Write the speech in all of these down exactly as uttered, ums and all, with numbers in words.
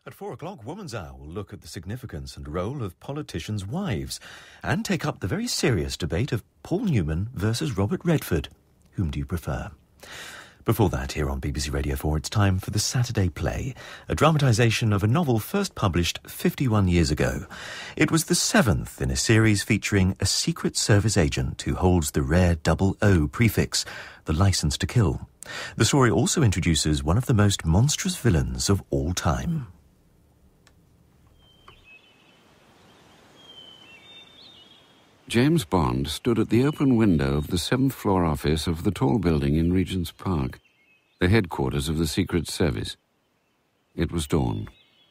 At four o'clock, Woman's Hour will look at the significance and role of politicians' wives and take up the very serious debate of Paul Newman versus Robert Redford. Whom do you prefer? Before that, here on B B C Radio four, it's time for The Saturday Play, a dramatisation of a novel first published fifty-one years ago. It was the seventh in a series featuring a Secret Service agent who holds the rare double O prefix, the licence to kill. The story also introduces one of the most monstrous villains of all time. James Bond stood at the open window of the seventh floor office of the tall building in Regent's Park, the headquarters of the Secret Service. It was dawn.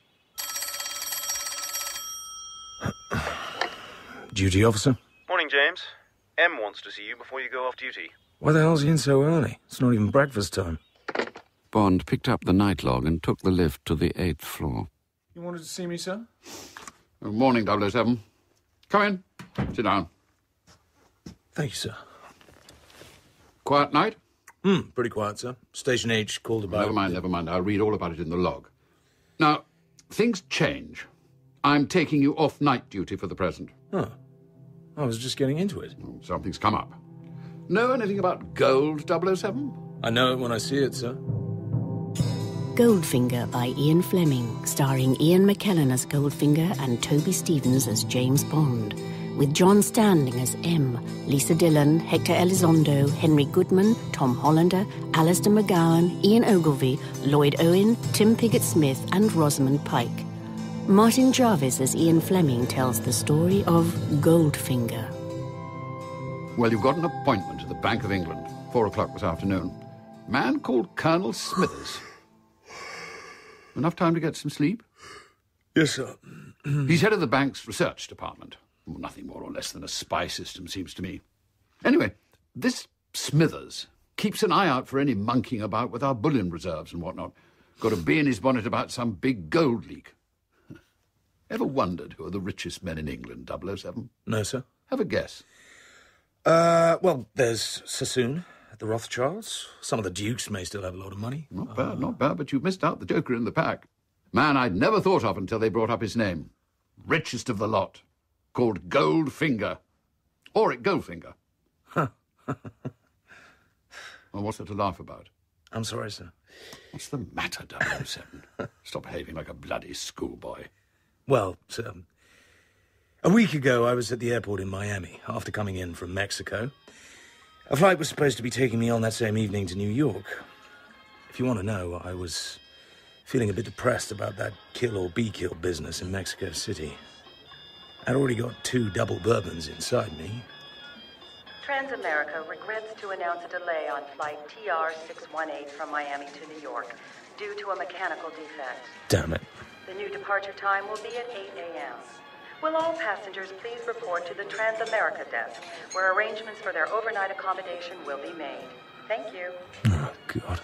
Duty officer? Morning, James. M wants to see you before you go off duty. Why the hell's he in so early? It's not even breakfast time. Bond picked up the night log and took the lift to the eighth floor. You wanted to see me, sir? Good morning, double oh seven. Come in. Sit down. Thank you, sir. Quiet night? Hmm, pretty quiet, sir. Station H called about... Never mind, never mind. I'll read all about it in the log. Now, things change. I'm taking you off night duty for the present. Huh. I was just getting into it. Oh, something's come up. Know anything about gold, double oh seven? I know it when I see it, sir. Goldfinger by Ian Fleming, starring Ian McKellen as Goldfinger and Toby Stephens as James Bond, with John Standing as M, Lisa Dillon, Hector Elizondo, Henry Goodman, Tom Hollander, Alistair McGowan, Ian Ogilvy, Lloyd Owen, Tim Piggott-Smith and Rosamund Pike. Martin Jarvis as Ian Fleming tells the story of Goldfinger. Well, you've got an appointment at the Bank of England, four o'clock this afternoon. Man called Colonel Smithers. Enough time to get some sleep? Yes, sir. He's head of the bank's research department. Well, nothing more or less than a spy system, seems to me. Anyway, this Smithers keeps an eye out for any monkeying about with our bullion reserves and whatnot. Got a bee in his bonnet about some big gold leak. Ever wondered who are the richest men in England, double oh seven? No, sir. Have a guess. Uh, well, there's Sassoon, the Rothschilds. Some of the dukes may still have a lot of money. Not bad, uh, not bad, but you've missed out the joker in the pack. Man I'd never thought of until they brought up his name. Richest of the lot. Called Goldfinger. Or it Goldfinger. Huh. Well, what's there to laugh about? I'm sorry, sir. What's the matter, double oh seven? Stop behaving like a bloody schoolboy. Well, sir, a week ago I was at the airport in Miami after coming in from Mexico. A flight was supposed to be taking me on that same evening to New York. If you want to know, I was feeling a bit depressed about that kill or be killed business in Mexico City. I'd already got two double bourbons inside me. Transamerica regrets to announce a delay on flight T R six one eight from Miami to New York due to a mechanical defect. Damn it. The new departure time will be at eight a.m. Will all passengers please report to the Transamerica desk, where arrangements for their overnight accommodation will be made. Thank you. Oh, God.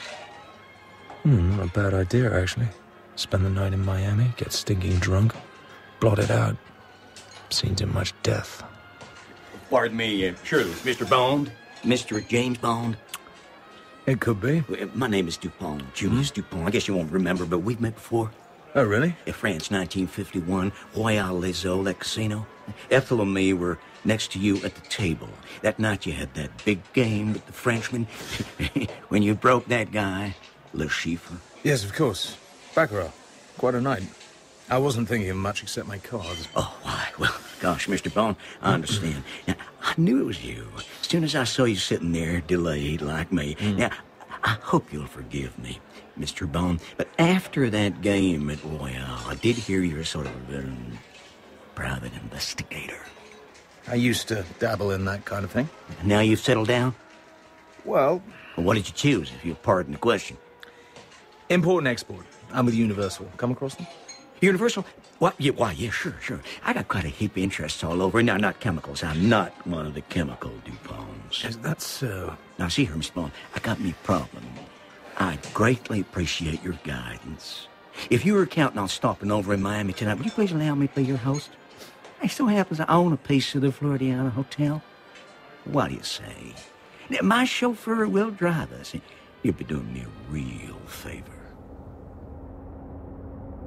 Hmm, not a bad idea, actually. Spend the night in Miami, get stinking drunk, blot it out. Seen too much death. Pardon me, uh, surely it's Mister Bond? Mister James Bond? It could be. Well, my name is Dupont, Julius mm-hmm. Dupont. I guess you won't remember, but we've met before. Oh, really? In France, nineteen fifty-one, Royal Les Eaux, that casino. Ethel and me were next to you at the table. That night you had that big game with the Frenchman. When you broke that guy, Le Chiffre. Yes, of course. Baccarat. Quite a night. I wasn't thinking of much except my cards. Oh, why? Well, gosh, Mister Bond, I understand. Now, I knew it was you. As soon as I saw you sitting there, delayed like me. Mm. Now, I hope you'll forgive me, Mister Bond, but after that game at Royale, I did hear you're sort of a um, private investigator. I used to dabble in that kind of thing. Now you've settled down? Well... well what did you choose, if you'll pardon the question? Import and export. I'm with Universal. Come across them? Universal? What? Yeah, why, yeah, sure, sure. I got quite a heap of interests all over. Now, not chemicals. I'm not one of the chemical DuPonts. Is that so? Now, see here, Miss Bond, I got me a problem. I greatly appreciate your guidance. If you were counting on stopping over in Miami tonight, would you please allow me to be your host? I so happens I own a piece of the Floridiana Hotel. What do you say? Now, my chauffeur will drive us. You'll be doing me a real favor.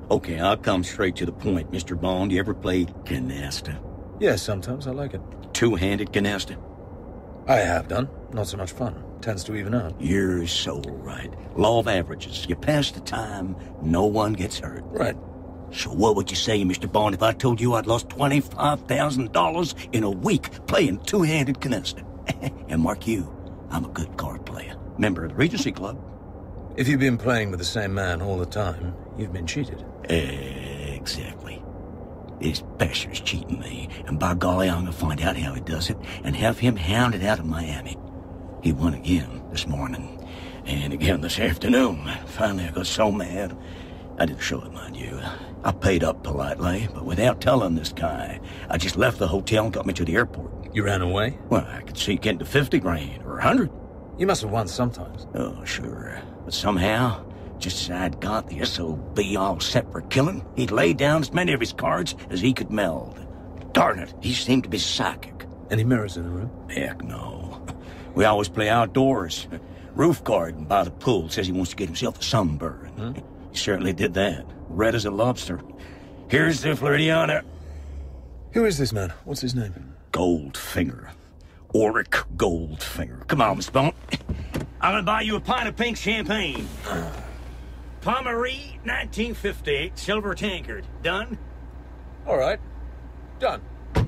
Okay, I'll come straight to the point, Mister Bond. You ever played canasta? Yes, sometimes I like it. Two-handed canasta? I have done. Not so much fun. Tends to even out. You're so right. Law of averages. You pass the time, no one gets hurt. Right. So what would you say, Mister Bond, if I told you I'd lost twenty-five thousand dollars in a week playing two-handed canasta? And mark you, I'm a good card player. Member of the Regency Club. If you've been playing with the same man all the time, you've been cheated. Exactly. This bastard's cheating me, and by golly, I'm gonna find out how he does it and have him hounded out of Miami. He won again this morning, and again this afternoon. Finally, I got so mad. I didn't show it, mind you. I paid up politely, but without telling this guy. I just left the hotel and got me to the airport. You ran away? Well, I could see getting to fifty grand or a hundred. You must have won sometimes. Oh, sure. But somehow, just as I'd got the S O B all set for killing, he'd laid down as many of his cards as he could meld. Darn it, he seemed to be psychic. Any mirrors in the room? Heck no. We always play outdoors. Roof garden by the pool says he wants to get himself a sunburn. Hmm? He certainly did that. Red as a lobster. Here's the Floridiana. Who is this man? What's his name? Goldfinger. Auric Goldfinger. Come on, Miss Bond. I'm gonna buy you a pint of pink champagne. Pommery, nineteen fifty-eight, silver tankard. Done? All right. Done.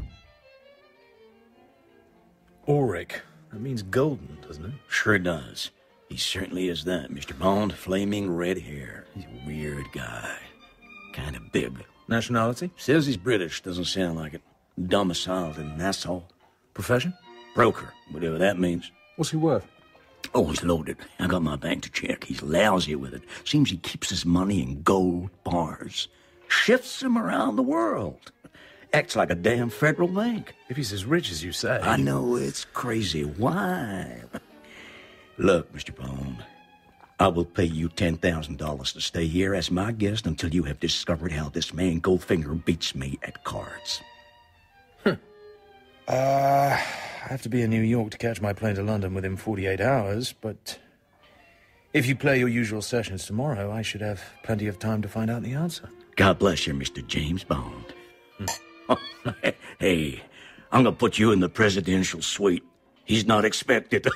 Auric. That means golden, doesn't it? Sure does. He certainly is that, Mister Bond. Flaming red hair. He's a weird guy. Kind of big. Nationality? Says he's British. Doesn't sound like it. Domiciled in Nassau. Profession? Broker, whatever that means. What's he worth? Oh, he's loaded. I got my bank to check. He's lousy with it. Seems he keeps his money in gold bars. Shifts him around the world. Acts like a damn federal bank. If he's as rich as you say. I know, it's crazy. Why? Look, Mister Bond, I will pay you ten thousand dollars to stay here as my guest until you have discovered how this man Goldfinger beats me at cards. Huh. Uh, I have to be in New York to catch my plane to London within forty-eight hours, but if you play your usual sessions tomorrow, I should have plenty of time to find out the answer. God bless you, Mister James Bond. Hmm. Hey, I'm gonna put you in the presidential suite. He's not expected.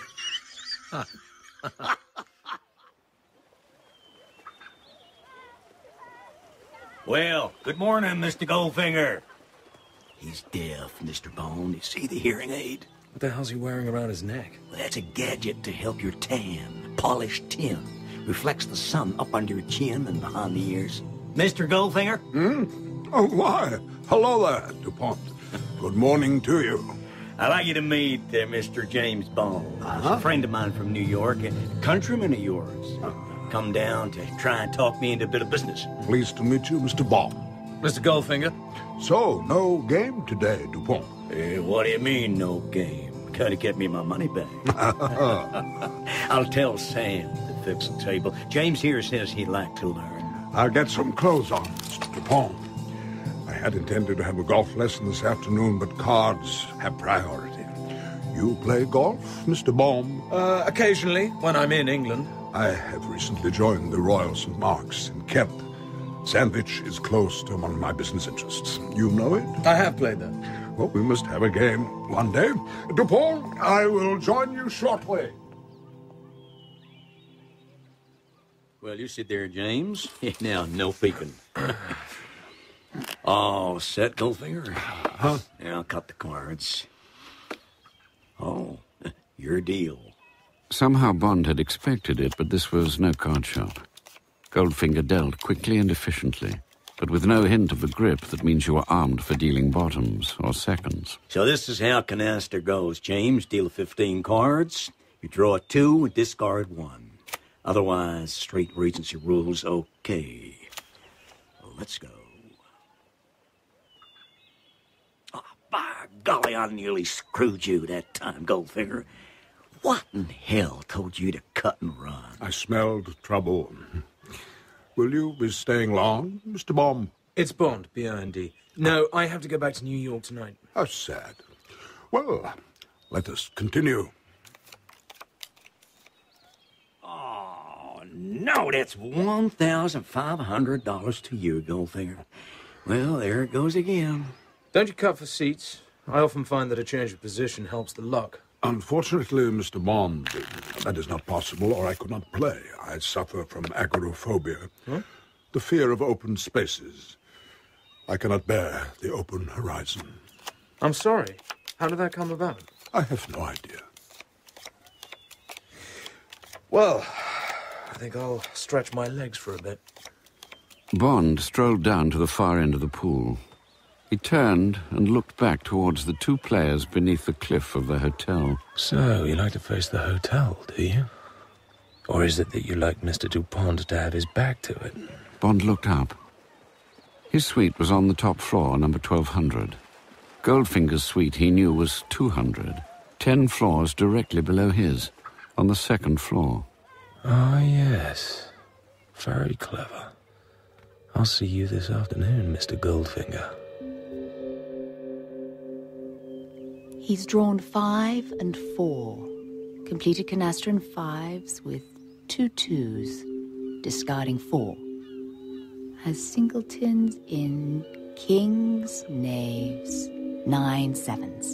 Well, good morning, Mister Goldfinger. He's deaf, Mister Bond. You see the hearing aid? What the hell's he wearing around his neck? Well, that's a gadget to help your tan. Polished tin. Reflects the sun up under your chin and behind the ears. Mister Goldfinger? Hmm? Oh, why? Hello there, DuPont. Good morning to you. I'd like you to meet uh, Mister James Bond. Uh-huh. A friend of mine from New York, a countryman of yours. Uh-huh. Come down to try and talk me into a bit of business. Pleased to meet you, Mister Bond. Mister Goldfinger? So, no game today, DuPont? Uh, what do you mean, no game? Gotta get me my money back. I'll tell Sam to fix the table. James here says he'd like to learn. I'll get some clothes on, Mister DuPont. I had intended to have a golf lesson this afternoon, but cards have priority. You play golf, Mister Bond? Uh, occasionally, when I'm in England. I have recently joined the Royal Saint Mark's in Kent. Sandwich is close to one of my business interests. You know it? I have played there. Well, we must have a game one day. DuPont, I will join you shortly. Well, you sit there, James. Now, no peeking. All set, Goldfinger? Huh? Yeah, I'll cut the cards. Oh, your deal. Somehow Bond had expected it, but this was no card shop. Goldfinger dealt quickly and efficiently, but with no hint of the grip that means you are armed for dealing bottoms or seconds. So this is how canasta goes, James. Deal fifteen cards. You draw two and discard one. Otherwise, straight Regency rules, okay. Well, let's go. Oh, by golly, I nearly screwed you that time, Goldfinger. What in hell told you to cut and run? I smelled trouble. Will you be staying long, Mister Bond? It's Bond, B O N D. No, I have to go back to New York tonight. How sad. Well, let us continue. Oh, no, that's one thousand five hundred dollars to you, Goldfinger. Well, there it goes again. Don't you cut for seats? I often find that a change of position helps the luck. Unfortunately, Mister Bond, that is not possible, or I could not play. I suffer from agoraphobia, huh? The fear of open spaces. I cannot bear the open horizon. I'm sorry. How did that come about? I have no idea. Well, I think I'll stretch my legs for a bit. Bond strolled down to the far end of the pool. He turned and looked back towards the two players beneath the cliff of the hotel. So, you like to face the hotel, do you? Or is it that you like Mister Dupont to have his back to it? Bond looked up. His suite was on the top floor, number twelve hundred. Goldfinger's suite, he knew, was two hundred. Ten floors directly below his, on the second floor. Ah, yes. Very clever. I'll see you this afternoon, Mister Goldfinger. He's drawn five and four. Completed canasta and fives with two twos, discarding four. Has singletons in kings, knaves, nine sevens.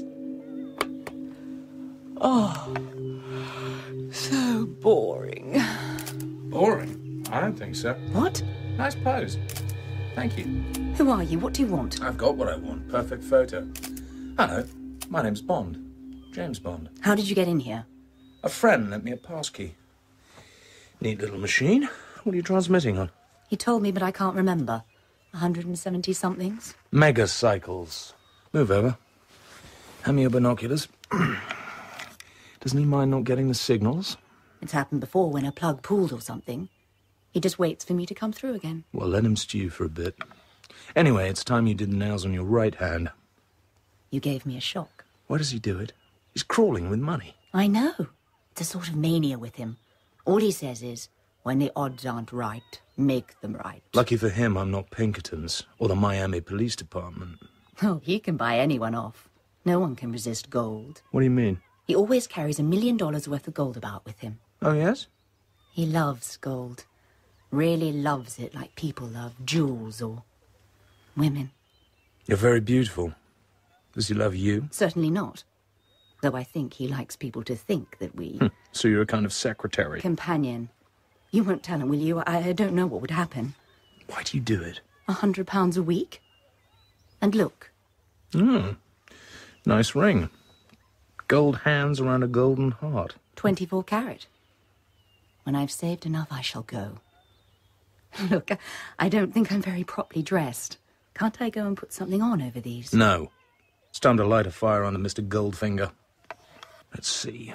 Oh, so boring. Boring? I don't think so. What? Nice pose. Thank you. Who are you? What do you want? I've got what I want. Perfect photo. Hello. My name's Bond. James Bond. How did you get in here? A friend lent me a passkey. Neat little machine. What are you transmitting on? He told me, but I can't remember. one hundred seventy somethings. Megacycles. Move over. Hand me your binoculars. Doesn't he mind not getting the signals? It's happened before when a plug pulled or something. He just waits for me to come through again. Well, let him stew for a bit. Anyway, it's time you did the nails on your right hand. You gave me a shock. Why does he do it? He's crawling with money. I know. It's a sort of mania with him. All he says is, when the odds aren't right, make them right. Lucky for him, I'm not Pinkerton's or the Miami Police Department. Oh, he can buy anyone off. No one can resist gold. What do you mean? He always carries a million dollars worth of gold about with him. Oh, yes? He loves gold. Really loves it like people love jewels or women. You're very beautiful. Does he love you? Certainly not. Though I think he likes people to think that we... Hm. So you're a kind of secretary? Companion. You won't tell him, will you? I, I don't know what would happen. Why do you do it? A hundred pounds a week? And look. Hmm. Nice ring. Gold hands around a golden heart. Twenty-four carat. When I've saved enough, I shall go. Look, I don't think I'm very properly dressed. Can't I go and put something on over these? No. It's time to light a fire under Mister Goldfinger. Let's see.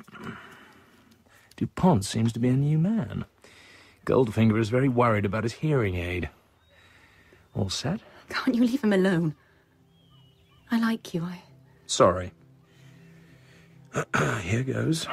Dupont seems to be a new man. Goldfinger is very worried about his hearing aid. All set? Can't you leave him alone? I like you, I... Sorry. Here goes.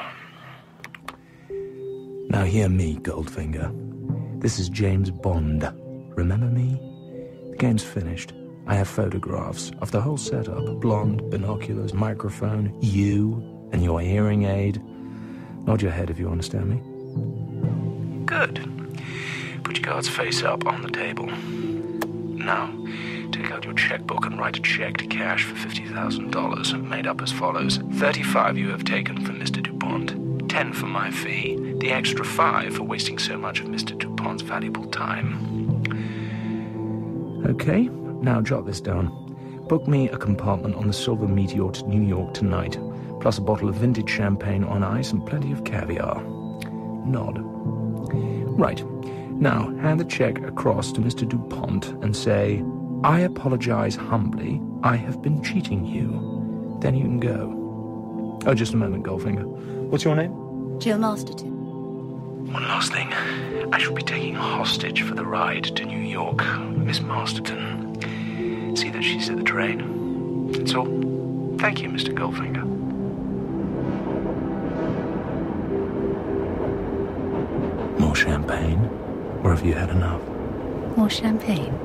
Now hear me, Goldfinger. This is James Bond. Remember me? The game's finished. I have photographs of the whole setup. Blonde, binoculars, microphone, you, and your hearing aid. Nod your head if you understand me. Good. Put your card's face up on the table. Now, take out your checkbook and write a check to cash for fifty thousand dollars, made up as follows. thirty-five you have taken from Mister Dupont, ten for my fee, the extra five for wasting so much of Mister Dupont's valuable time. Okay, now jot this down. Book me a compartment on the Silver Meteor to New York tonight, plus a bottle of vintage champagne on ice and plenty of caviar. Nod. Right. Now, hand the check across to Mister Dupont and say, I apologize humbly. I have been cheating you. Then you can go. Oh, just a moment, Goldfinger. What's your name? Jill Masterton. One last thing. I shall be taking a hostage for the ride to New York. Miss Masterton. See that she's at the train. That's all. Thank you, Mister Goldfinger. More champagne? Or have you had enough? More champagne?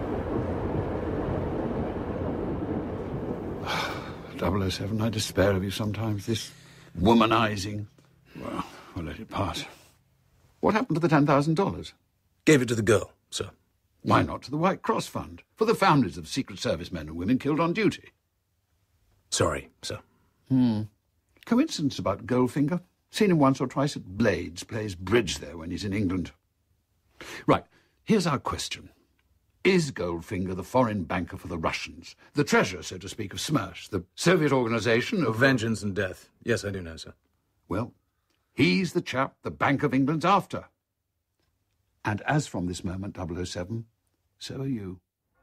double oh seven, I despair of you sometimes. This womanizing. Well, we'll let it pass. What happened to the ten thousand dollars? Gave it to the girl, sir. Why not to the White Cross Fund, for the families of Secret Service men and women killed on duty? Sorry, sir. Hmm. Coincidence about Goldfinger. Seen him once or twice at Blades. Plays bridge there when he's in England. Right, here's our question. Is Goldfinger the foreign banker for the Russians? The treasurer, so to speak, of Smersh, the Soviet organisation of... Vengeance and death. Yes, I do know, sir. Well, he's the chap the Bank of England's after. And as from this moment, double oh seven, so are you.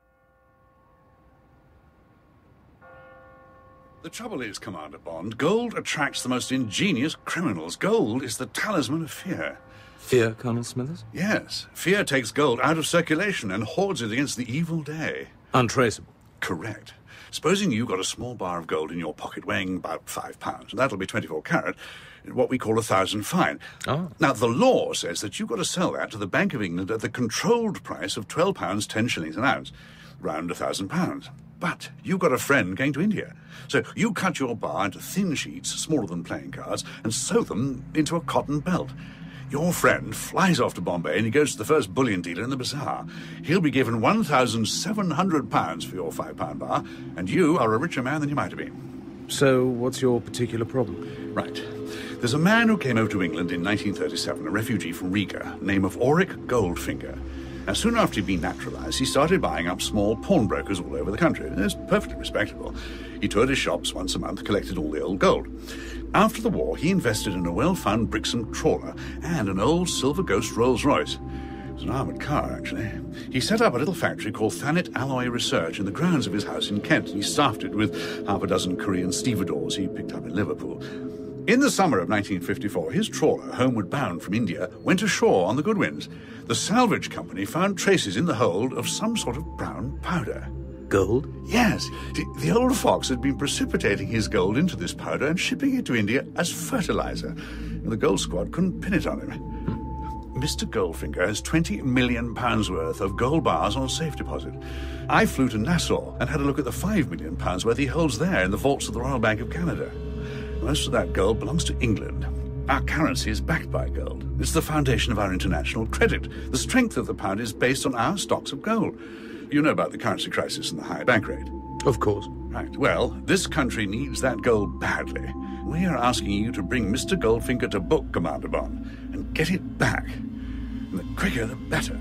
The trouble is, Commander Bond, gold attracts the most ingenious criminals. Gold is the talisman of fear. Fear, Colonel Smithers? Yes. Fear takes gold out of circulation and hoards it against the evil day. Untraceable. Correct. Supposing you got a small bar of gold in your pocket weighing about five pounds, and that'll be twenty-four carat, what we call a thousand fine. Oh. Now, the law says that you've got to sell that to the Bank of England at the controlled price of twelve pounds, ten shillings an ounce, round a thousand pounds. But you've got a friend going to India. So you cut your bar into thin sheets, smaller than playing cards, and sew them into a cotton belt. Your friend flies off to Bombay and he goes to the first bullion dealer in the bazaar. He'll be given one thousand seven hundred pounds for your five-pound bar, and you are a richer man than you might have been. So what's your particular problem? Right. There's a man who came over to England in nineteen thirty-seven, a refugee from Riga, name of Auric Goldfinger. And soon after he'd been naturalised, he started buying up small pawnbrokers all over the country. It's perfectly respectable. He toured his shops once a month, collected all the old gold. After the war, he invested in a well-found Brixham trawler and an old Silver Ghost Rolls-Royce. It was an armoured car, actually. He set up a little factory called Thanet Alloy Research in the grounds of his house in Kent, and he staffed it with half a dozen Korean stevedores he picked up in Liverpool. In the summer of nineteen fifty-four, his trawler, homeward bound from India, went ashore on the Goodwins. The salvage company found traces in the hold of some sort of brown powder. Gold? Yes. The, the old fox had been precipitating his gold into this powder and shipping it to India as fertilizer. And the gold squad couldn't pin it on him. Mister Goldfinger has twenty million pounds worth of gold bars on safe deposit. I flew to Nassau and had a look at the five million pounds worth he holds there in the vaults of the Royal Bank of Canada. Most of that gold belongs to England. Our currency is backed by gold. It's the foundation of our international credit. The strength of the pound is based on our stocks of gold. You know about the currency crisis and the high bank rate. Of course. Right. Well, this country needs that gold badly. We are asking you to bring Mister Goldfinger to book, Commander Bond, and get it back. And the quicker, the better.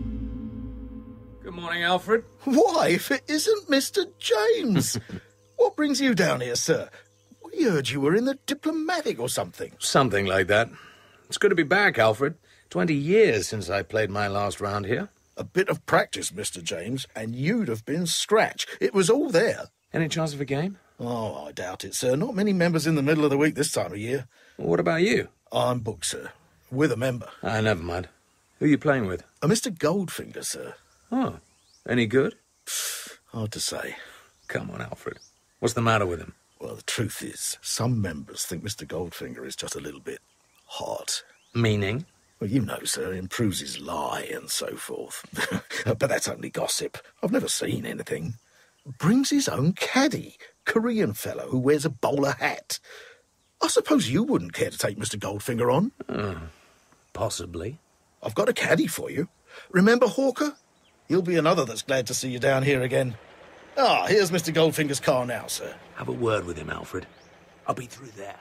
Good morning, Alfred. Why, if it isn't Mister James? What brings you down here, sir? We heard you were in the diplomatic or something. Something like that. It's good to be back, Alfred. Twenty years since I played my last round here. A bit of practice, Mister James, and you'd have been scratch. It was all there. Any chance of a game? Oh, I doubt it, sir. Not many members in the middle of the week this time of year. Well, what about you? I'm booked, sir. With a member. Ah, never mind. Who are you playing with? A Mister Goldfinger, sir. Oh, any good? Hard to say. Come on, Alfred. What's the matter with him? Well, the truth is, some members think Mister Goldfinger is just a little bit hot. Meaning? Well, you know, sir, improves his lie and so forth. But that's only gossip. I've never seen anything. Brings his own caddy, Korean fellow who wears a bowler hat. I suppose you wouldn't care to take Mister Goldfinger on? Uh, possibly. I've got a caddy for you. Remember Hawker? He'll be another that's glad to see you down here again. Ah, here's Mister Goldfinger's car now, sir. Have a word with him, Alfred. I'll be through there.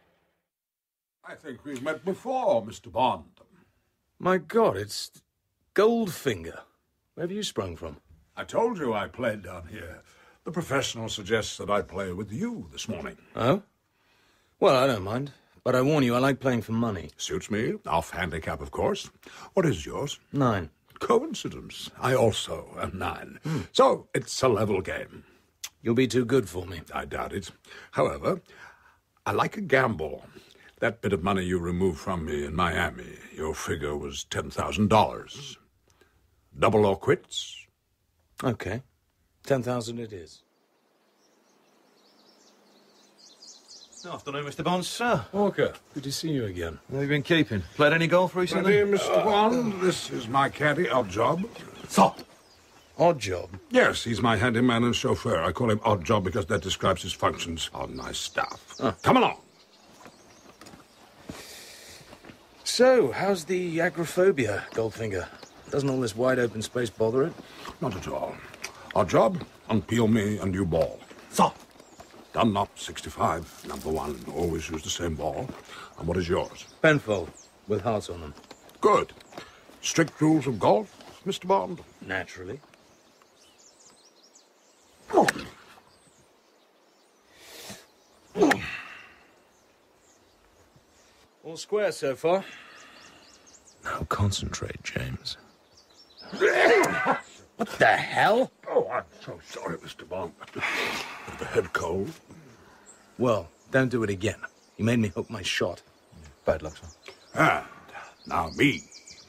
I think we've met before, Mister Bond. My God, it's Goldfinger. Where have you sprung from? I told you I played down here. The professional suggests that I play with you this morning. Oh? Well, I don't mind. But I warn you, I like playing for money. Suits me. Off handicap, of course. What is yours? Nine. Coincidence. I also am nine. Hmm. So, it's a level game. You'll be too good for me. I doubt it. However, I like a gamble. That bit of money you removed from me in Miami, your figure was ten thousand dollars. Double or quits? Okay. ten thousand it is. Afternoon, Mister Bond, sir. Walker, good to see you again. How have you been keeping? Played any golf recently? Ready, Mister Bond, this is my caddy, Odd Job. Stop! Odd Job? Yes, he's my handyman and chauffeur. I call him Odd Job because that describes his functions on my staff. Oh. Come along. So, how's the agoraphobia, Goldfinger? Doesn't all this wide open space bother it? Not at all. Our job, unpeel me a new ball. So, Dunlop sixty-five, number one. Always use the same ball. And what is yours? Penfold, with hearts on them. Good. Strict rules of golf, Mister Bond? Naturally. All square so far. now concentrate, James. What the hell? Oh, I'm so sorry, Mister Bond. Bit of a head cold. Well, don't do it again. You made me hook my shot. Bad luck, sir. And now me.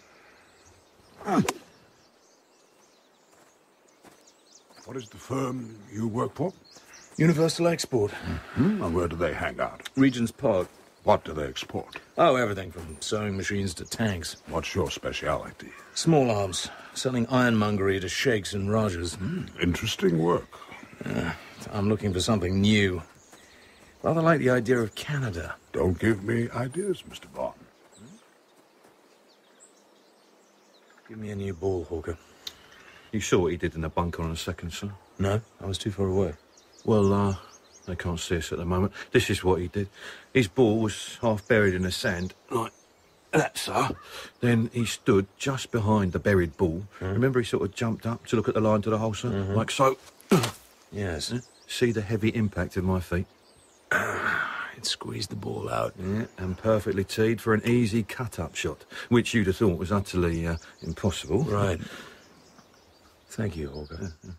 What is the firm you work for? Universal Export. Mm-hmm. And where do they hang out? Regent's Park. What do they export? Oh, everything from sewing machines to tanks. What's your speciality? Small arms. Selling ironmongery to sheikhs and rajas. Mm, interesting work. Uh, I'm looking for something new. Rather like the idea of Canada. Don't give me ideas, Mister Bond. Give me a new ball, Hawker. You saw what he did in the bunker on a second, sir? No, I was too far away. Well, uh, they can't see us at the moment. This is what he did. His ball was half buried in the sand, like that, sir. Then he stood just behind the buried ball. Mm. Remember, he sort of jumped up to look at the line to the hole, sir? Mm-hmm. Like so. Yes. See the heavy impact of my feet? It squeezed the ball out. Yeah, and perfectly teed for an easy cut-up shot, which you'd have thought was utterly uh, impossible. Right. Thank you, Hawker. Yeah, yeah.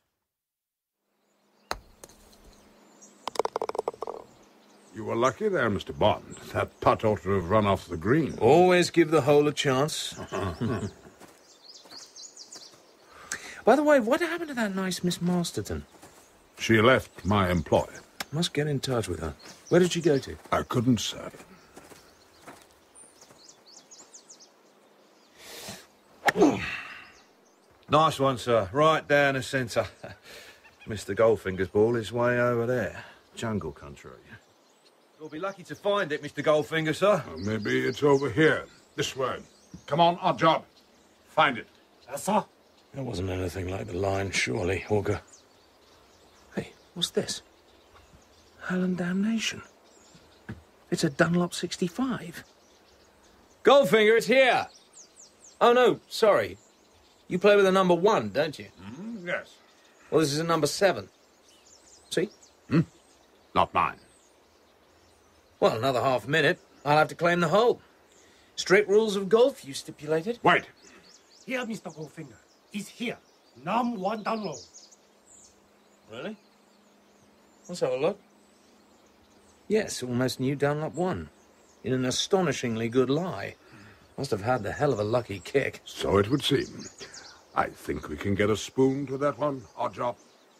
You were lucky there, Mister Bond. That putt ought to have run off the green. Always give the hole a chance. By the way, what happened to that nice Miss Masterton? She left my employ. Must get in touch with her. Where did she go to? I couldn't say. Nice one, sir. Right down the centre. Mister Goldfinger's ball is way over there. Jungle country. You'll be lucky to find it, Mister Goldfinger, sir. Well, maybe it's over here. This way. Come on, our job. Find it. Yes, sir. That wasn't anything like the line, surely, Hawker. Hey, what's this? Hell and damnation. It's a Dunlop sixty-five. Goldfinger, it's here. Oh, no, sorry. You play with a number one, don't you? Mm, yes. Well, this is a number seven. See? Hmm? Not mine. Well, another half minute. I'll have to claim the hole. Strict rules of golf, you stipulated. Wait. Here, Mister Goldfinger. He's here. Num one down low. Really? Let's have a look. Yes, almost new Dunlop one. In an astonishingly good lie. Must have had the hell of a lucky kick. So it would seem. I think we can get a spoon to that one. Our job.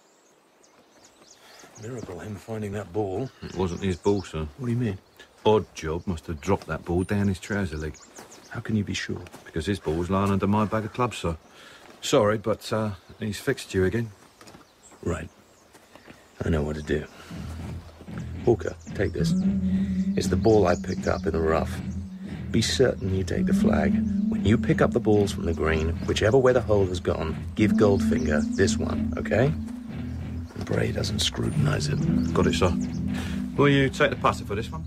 Miracle him finding that ball. It wasn't his ball, sir. What do you mean? Odd job must have dropped that ball down his trouser leg. How can you be sure? Because his ball was lying under my bag of clubs, sir. Sorry, but uh, he's fixed you again. Right. I know what to do. Hawker, take this. It's the ball I picked up in the rough. Be certain you take the flag. When you pick up the balls from the green, whichever way the hole has gone, give Goldfinger this one, okay? And pray he doesn't scrutinize it. Got it, sir. Will you take the putter for this one?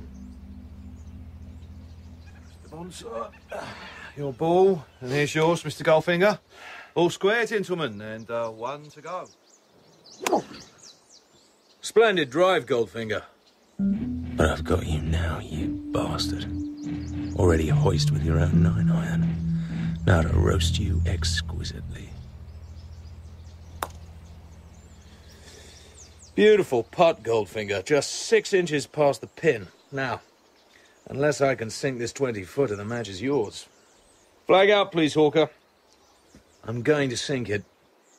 Mister Bond, sir. Your ball, and here's yours, Mister Goldfinger. All square, gentlemen, and uh, one to go. Splendid drive, Goldfinger. But I've got you now, you bastard. Already hoist with your own nine iron. Now to roast you exquisitely. Beautiful putt, Goldfinger. Just six inches past the pin. Now, unless I can sink this twenty-footer, the match is yours. Flag out, please, Hawker. I'm going to sink it.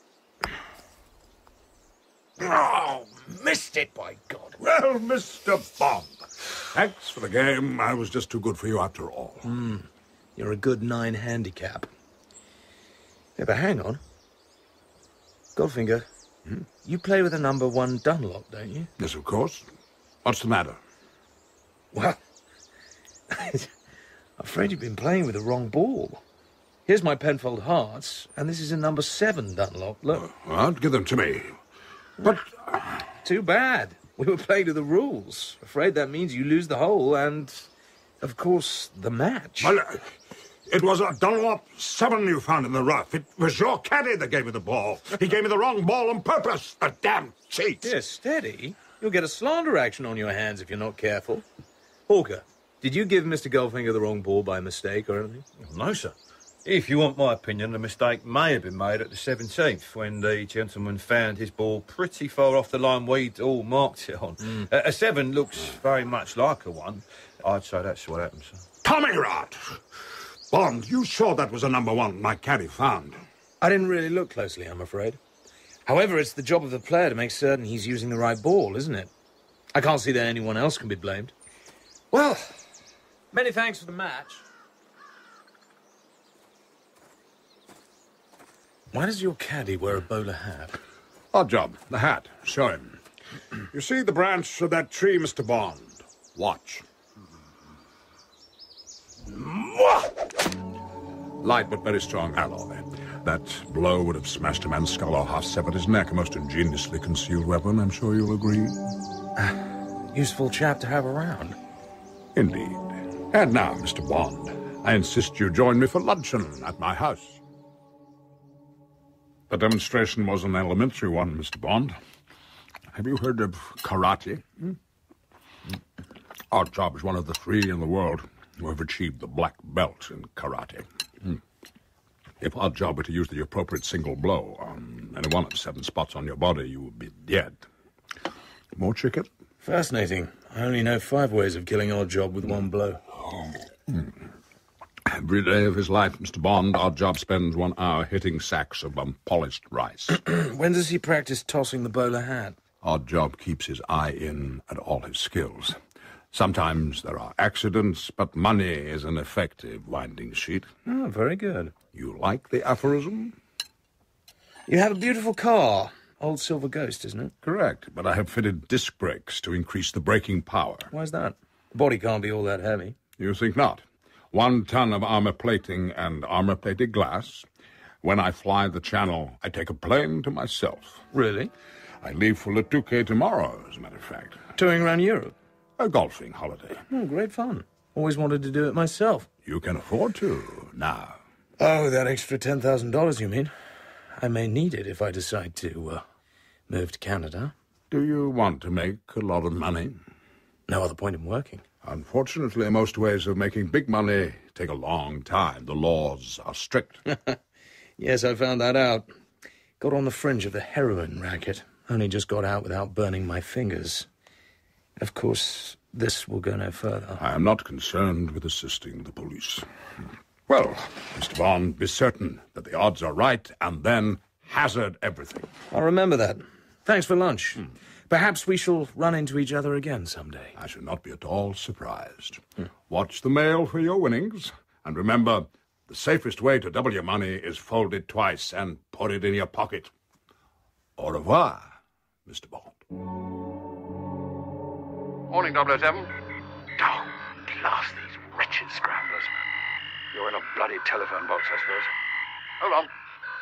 Oh, missed it, by God. Well, Mister Bond, thanks for the game. I was just too good for you after all. Mm, you're a good nine handicap. Yeah, but hang on. Goldfinger, hmm? You play with a number one Dunlop, don't you? Yes, of course. What's the matter? Well, I'm afraid you've been playing with the wrong ball. Here's my Penfold Hearts, and this is a number seven Dunlop. Look. Well, give them to me. But... Too bad. We were playing to the rules. Afraid that means you lose the hole and, of course, the match. Well, uh, it was a Dunlop seven you found in the rough. It was your caddy that gave me the ball. He gave me the wrong ball on purpose. The damn cheat. Yes, steady. You'll get a slander action on your hands if you're not careful. Hawker, did you give Mister Goldfinger the wrong ball by mistake or anything? No, sir. If you want my opinion, the mistake may have been made at the seventeenth, when the gentleman found his ball pretty far off the line we'd all marked it on. Mm. A, a seven looks very much like a one. I'd say that's what happened, sir. Tommy Rot! Bond, you sure that was a number one my caddy found? I didn't really look closely, I'm afraid. However, it's the job of the player to make certain he's using the right ball, isn't it? I can't see that anyone else can be blamed. Well, many thanks for the match. Why does your caddy wear a bowler hat? Odd job. The hat. Show him. You see the branch of that tree, Mister Bond? Watch. Light but very strong alloy. That blow would have smashed a man's skull or half severed his neck. A most ingeniously concealed weapon, I'm sure you'll agree. Useful chap to have around. Indeed. And now, Mister Bond, I insist you join me for luncheon at my house. The demonstration was an elementary one, Mister Bond. Have you heard of karate? Hmm? Our job is one of the three in the world who have achieved the black belt in karate. Hmm. If our job were to use the appropriate single blow on any one of seven spots on your body, you would be dead. More chicken? Fascinating. I only know five ways of killing our job with one blow. Oh. Hmm. Every day of his life, Mister Bond, our job spends one hour hitting sacks of unpolished rice. When does he practice tossing the bowler hat? Our job keeps his eye in at all his skills. Sometimes there are accidents, but money is an effective winding sheet. Oh, very good. You like the aphorism? You have a beautiful car. Old Silver Ghost, isn't it? Correct, but I have fitted disc brakes to increase the braking power. Why's that? The body can't be all that heavy. You think not? One ton of armor plating and armor-plated glass. When I fly the channel, I take a plane to myself. Really? I leave for Le Touquet tomorrow, as a matter of fact. Touring around Europe? A golfing holiday. Oh, great fun. Always wanted to do it myself. You can afford to, now. Oh, that extra ten thousand dollars, you mean? I may need it if I decide to uh, move to Canada. Do you want to make a lot of money? No other point in working. Unfortunately, most ways of making big money take a long time. The laws are strict. Yes, I found that out. Got on the fringe of the heroin racket. Only just got out without burning my fingers. Of course, this will go no further. I am not concerned with assisting the police. Well, Mister Bond, be certain that the odds are right, and then hazard everything. I'll remember that. Thanks for lunch. Hmm. Perhaps we shall run into each other again someday. I should not be at all surprised. Hmm. Watch the mail for your winnings, and remember, the safest way to double your money is fold it twice and put it in your pocket. Au revoir, Mister Bond. Morning, double oh seven. Oh, blast these wretched scramblers. You're in a bloody telephone box, I suppose. Hold on.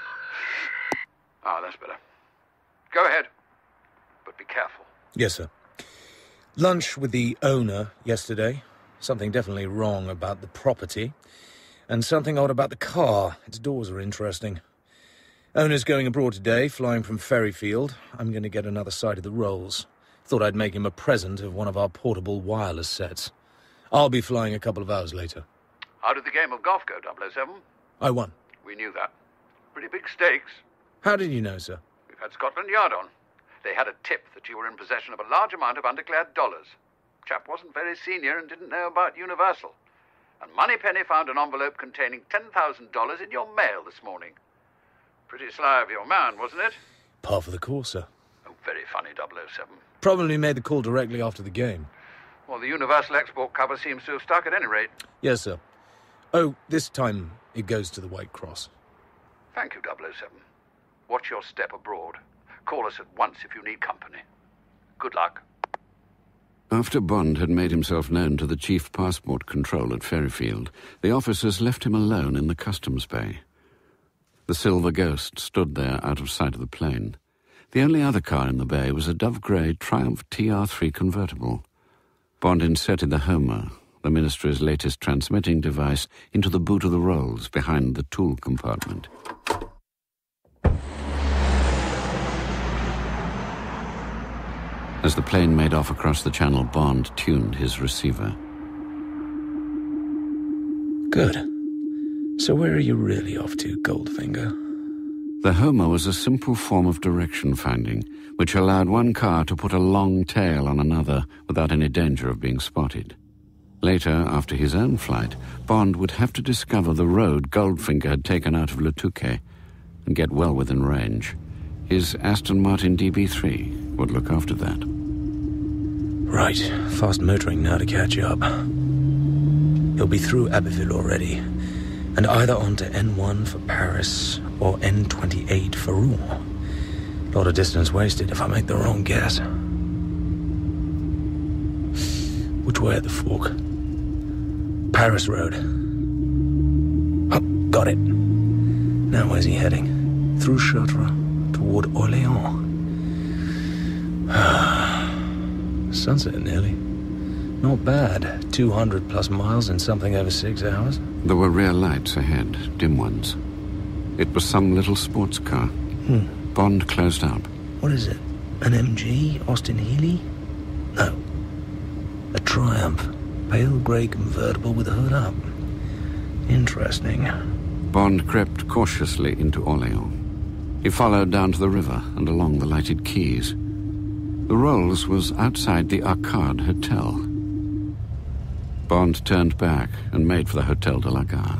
Ah, that's better. Go ahead. But be careful. Yes, sir. Lunch with the owner yesterday. Something definitely wrong about the property. And something odd about the car. Its doors are interesting. Owner's going abroad today, flying from Ferryfield. I'm going to get another sight of the rolls. Thought I'd make him a present of one of our portable wireless sets. I'll be flying a couple of hours later. How did the game of golf go, double oh seven? I won. We knew that. Pretty big stakes. How did you know, sir? We've had Scotland Yard on. They had a tip that you were in possession of a large amount of undeclared dollars. Chap wasn't very senior and didn't know about Universal. And Moneypenny found an envelope containing ten thousand dollars in your mail this morning. Pretty sly of your man, wasn't it? Par for the course, sir. Oh, very funny, double oh seven. Probably made the call directly after the game. Well, the Universal export cover seems to have stuck at any rate. Yes, sir. Oh, this time it goes to the White Cross. Thank you, double oh seven. Watch your step abroad. Call us at once if you need company. Good luck. After Bond had made himself known to the chief passport control at Ferryfield, the officers left him alone in the customs bay. The Silver Ghost stood there out of sight of the plane. The only other car in the bay was a dove-grey Triumph T R three convertible. Bond inserted the Homer, the Ministry's latest transmitting device, into the boot of the Rolls behind the tool compartment. As the plane made off across the channel, Bond tuned his receiver. Good. So where are you really off to, Goldfinger? The Homer was a simple form of direction finding, which allowed one car to put a long tail on another without any danger of being spotted. Later, after his own flight, Bond would have to discover the road Goldfinger had taken out of Le Touquet and get well within range. His Aston Martin D B three would look after that. Right. Fast motoring now to catch up. He'll be through Abbeville already, and either on to N one for Paris or N twenty-eight for Rouen. A lot of distance wasted if I make the wrong guess. Which way at the fork? Paris Road. Oh, got it. Now where's he heading? Through Chartres, toward Orléans. Sunset nearly. Not bad. two hundred plus miles in something over six hours. There were rear lights ahead, dim ones. It was some little sports car. Hmm. Bond closed up. What is it? An M G? Austin Healey? No. A Triumph. Pale grey convertible with the hood up. Interesting. Bond crept cautiously into Orléans. He followed down to the river and along the lighted quays. The Rolls was outside the Arcade Hotel. Bond turned back and made for the Hotel de la Gare.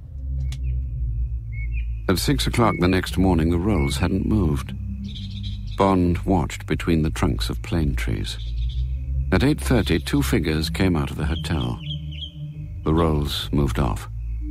At six o'clock the next morning, the Rolls hadn't moved. Bond watched between the trunks of plane trees. At eight thirty, two figures came out of the hotel. The Rolls moved off.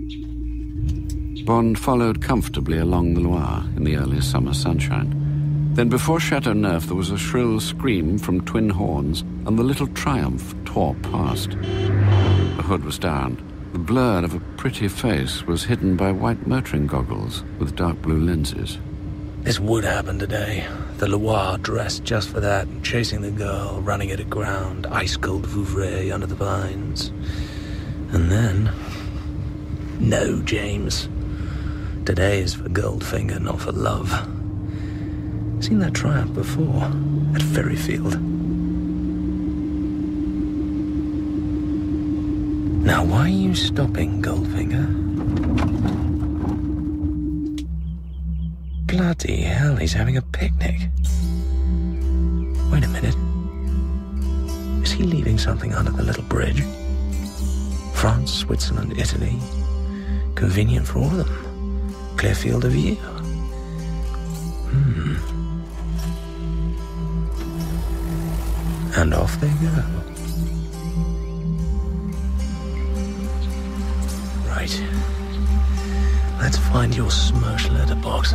Bond followed comfortably along the Loire in the early summer sunshine. Then before Chateauneuf there was a shrill scream from twin horns, and the little Triumph tore past. The hood was down. The blur of a pretty face was hidden by white motoring goggles with dark blue lenses. This would happen today. The Loire dressed just for that, chasing the girl, running it aground, ice-cold Vouvray under the pines. And then... No, James. Today is for Goldfinger, not for love. Seen that Triumph before, at Ferryfield. Now, why are you stopping, Goldfinger? Bloody hell, he's having a picnic. Wait a minute. Is he leaving something under the little bridge? France, Switzerland, Italy. Convenient for all of them. Clear field of view. Hmm. And off they go. Right. Let's find your smirch letterbox.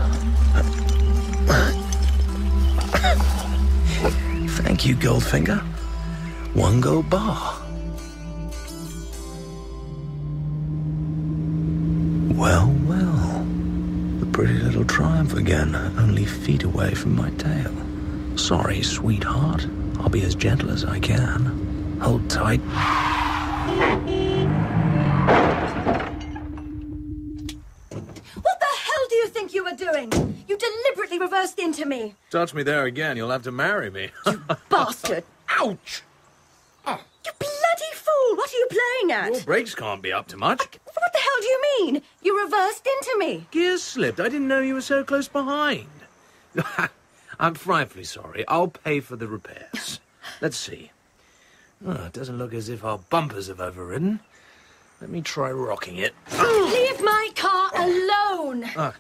Thank you, Goldfinger. One gold bar. Well, well. The pretty little Triumph again, only feet away from my tail. Sorry, sweetheart. I'll be as gentle as I can. Hold tight. What the hell do you think you were doing? You deliberately reversed into me. Touch me there again, you'll have to marry me. You bastard. Ouch! Oh. You bloody fool! What are you playing at? Your brakes can't be up to much. I, what the hell do you mean? You reversed into me. Gears slipped. I didn't know you were so close behind. I'm frightfully sorry. I'll pay for the repairs. Let's see. Oh, it doesn't look as if our bumpers have overridden. Let me try rocking it. Leave my car alone! Oh.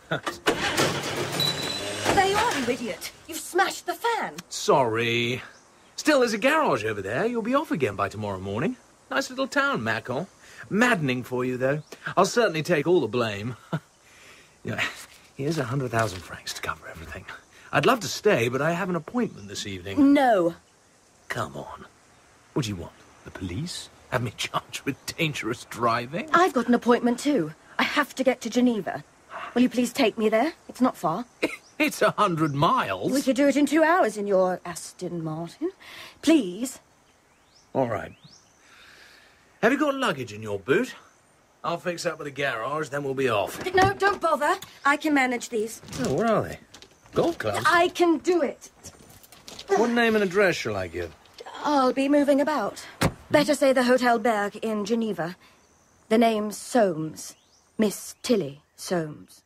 There you are, you idiot. You've smashed the fan. Sorry. Still, there's a garage over there. You'll be off again by tomorrow morning. Nice little town, Macon. Maddening for you, though. I'll certainly take all the blame. Yeah, here's a hundred thousand francs to cover everything. I'd love to stay, but I have an appointment this evening. No. Come on. What do you want? The police? Have me charged with dangerous driving? I've got an appointment too. I have to get to Geneva. Will you please take me there? It's not far. It's a hundred miles. We could do it in two hours in your Aston Martin. Please. All right. Have you got luggage in your boot? I'll fix up with the garage, then we'll be off. No, don't bother. I can manage these. Oh, what are they? Golf clubs? I can do it. What name and address shall I give? I'll be moving about. Better say the Hotel Berg in Geneva. The name's Soames. Miss Tilly Soames.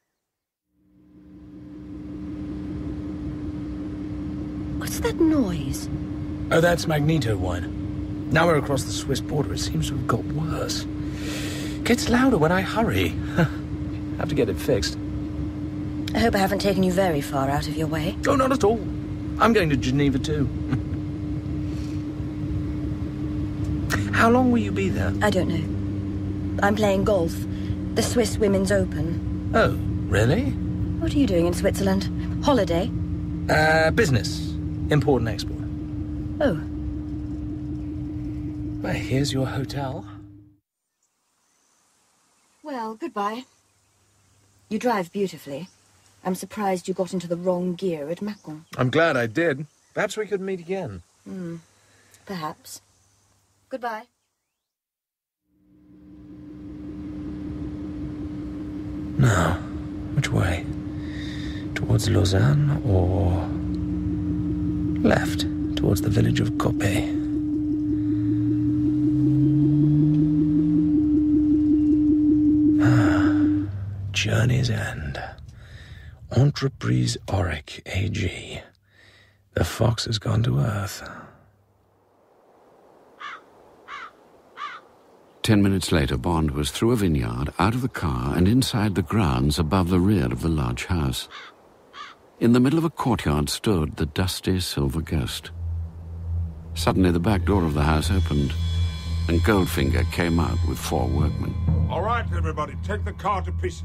What's that noise? Oh, that's Magneto wine. Now we're across the Swiss border, it seems to have got worse. Gets louder when I hurry. Have to get it fixed. I hope I haven't taken you very far out of your way. Oh, not at all. I'm going to Geneva too. How long will you be there? I don't know. I'm playing golf. The Swiss Women's Open. Oh, really? What are you doing in Switzerland? Holiday? Uh, business. Import and export. Oh. Well, here's your hotel. Well, goodbye. You drive beautifully. I'm surprised you got into the wrong gear at Macon. I'm glad I did. Perhaps we could meet again. Hmm. Perhaps. Goodbye. Now, which way? Towards Lausanne or left towards the village of Coppet? Ah, Journey's End. Entreprise Auric A G. The fox has gone to earth. Ten minutes later, Bond was through a vineyard, out of the car, and inside the grounds above the rear of the large house. In the middle of a courtyard stood the dusty silver ghost. Suddenly, the back door of the house opened, and Goldfinger came out with four workmen. All right, everybody, take the car to pieces.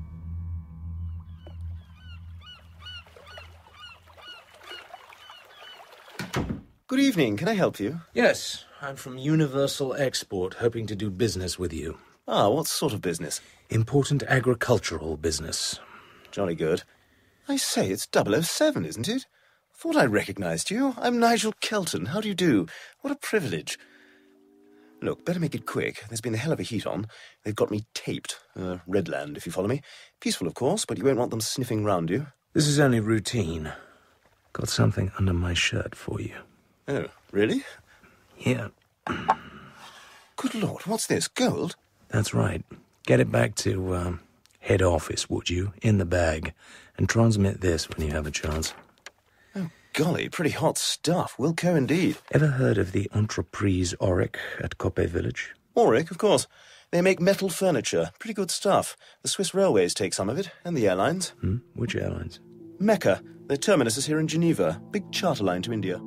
Good evening. Can I help you? Yes, I'm from Universal Export, hoping to do business with you. Ah, what sort of business? Important agricultural business. Jolly good. I say, it's double oh seven, isn't it? Thought I recognised you. I'm Nigel Kelton. How do you do? What a privilege. Look, better make it quick. There's been a hell of a heat on. They've got me taped. Uh, Redland, if you follow me. Peaceful, of course, but you won't want them sniffing round you. This is only routine. Got something under my shirt for you. Oh, really? Yeah. Good Lord, what's this? Gold? That's right. Get it back to um, head office, would you? In the bag. And transmit this when you have a chance. Oh, golly, pretty hot stuff. Wilco indeed. Ever heard of the Entreprise Auric at Coppet Village? Auric, of course. They make metal furniture. Pretty good stuff. The Swiss railways take some of it, and the airlines. Hmm? Which airlines? Mecca. Their terminus is here in Geneva. Big charter line to India.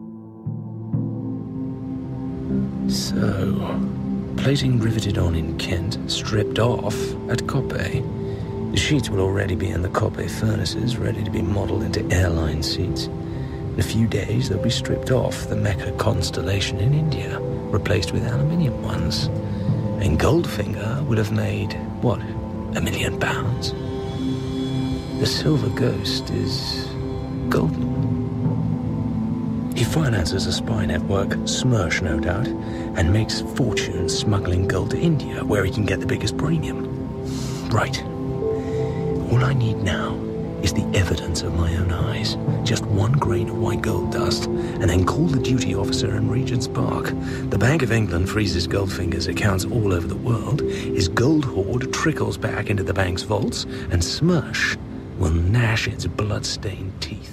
So, plating riveted on in Kent, stripped off at Coppet. The sheets will already be in the Coppet furnaces, ready to be modelled into airline seats. In a few days, they'll be stripped off the Mecca constellation in India, replaced with aluminium ones. And Goldfinger will have made, what, a million pounds? The Silver Ghost is golden. He finances a spy network, Smersh no doubt, and makes fortunes smuggling gold to India, where he can get the biggest premium. Right. All I need now is the evidence of my own eyes. Just one grain of white gold dust, and then call the duty officer in Regent's Park. The Bank of England freezes Goldfinger's accounts all over the world. His gold hoard trickles back into the bank's vaults, and Smersh will gnash its blood-stained teeth.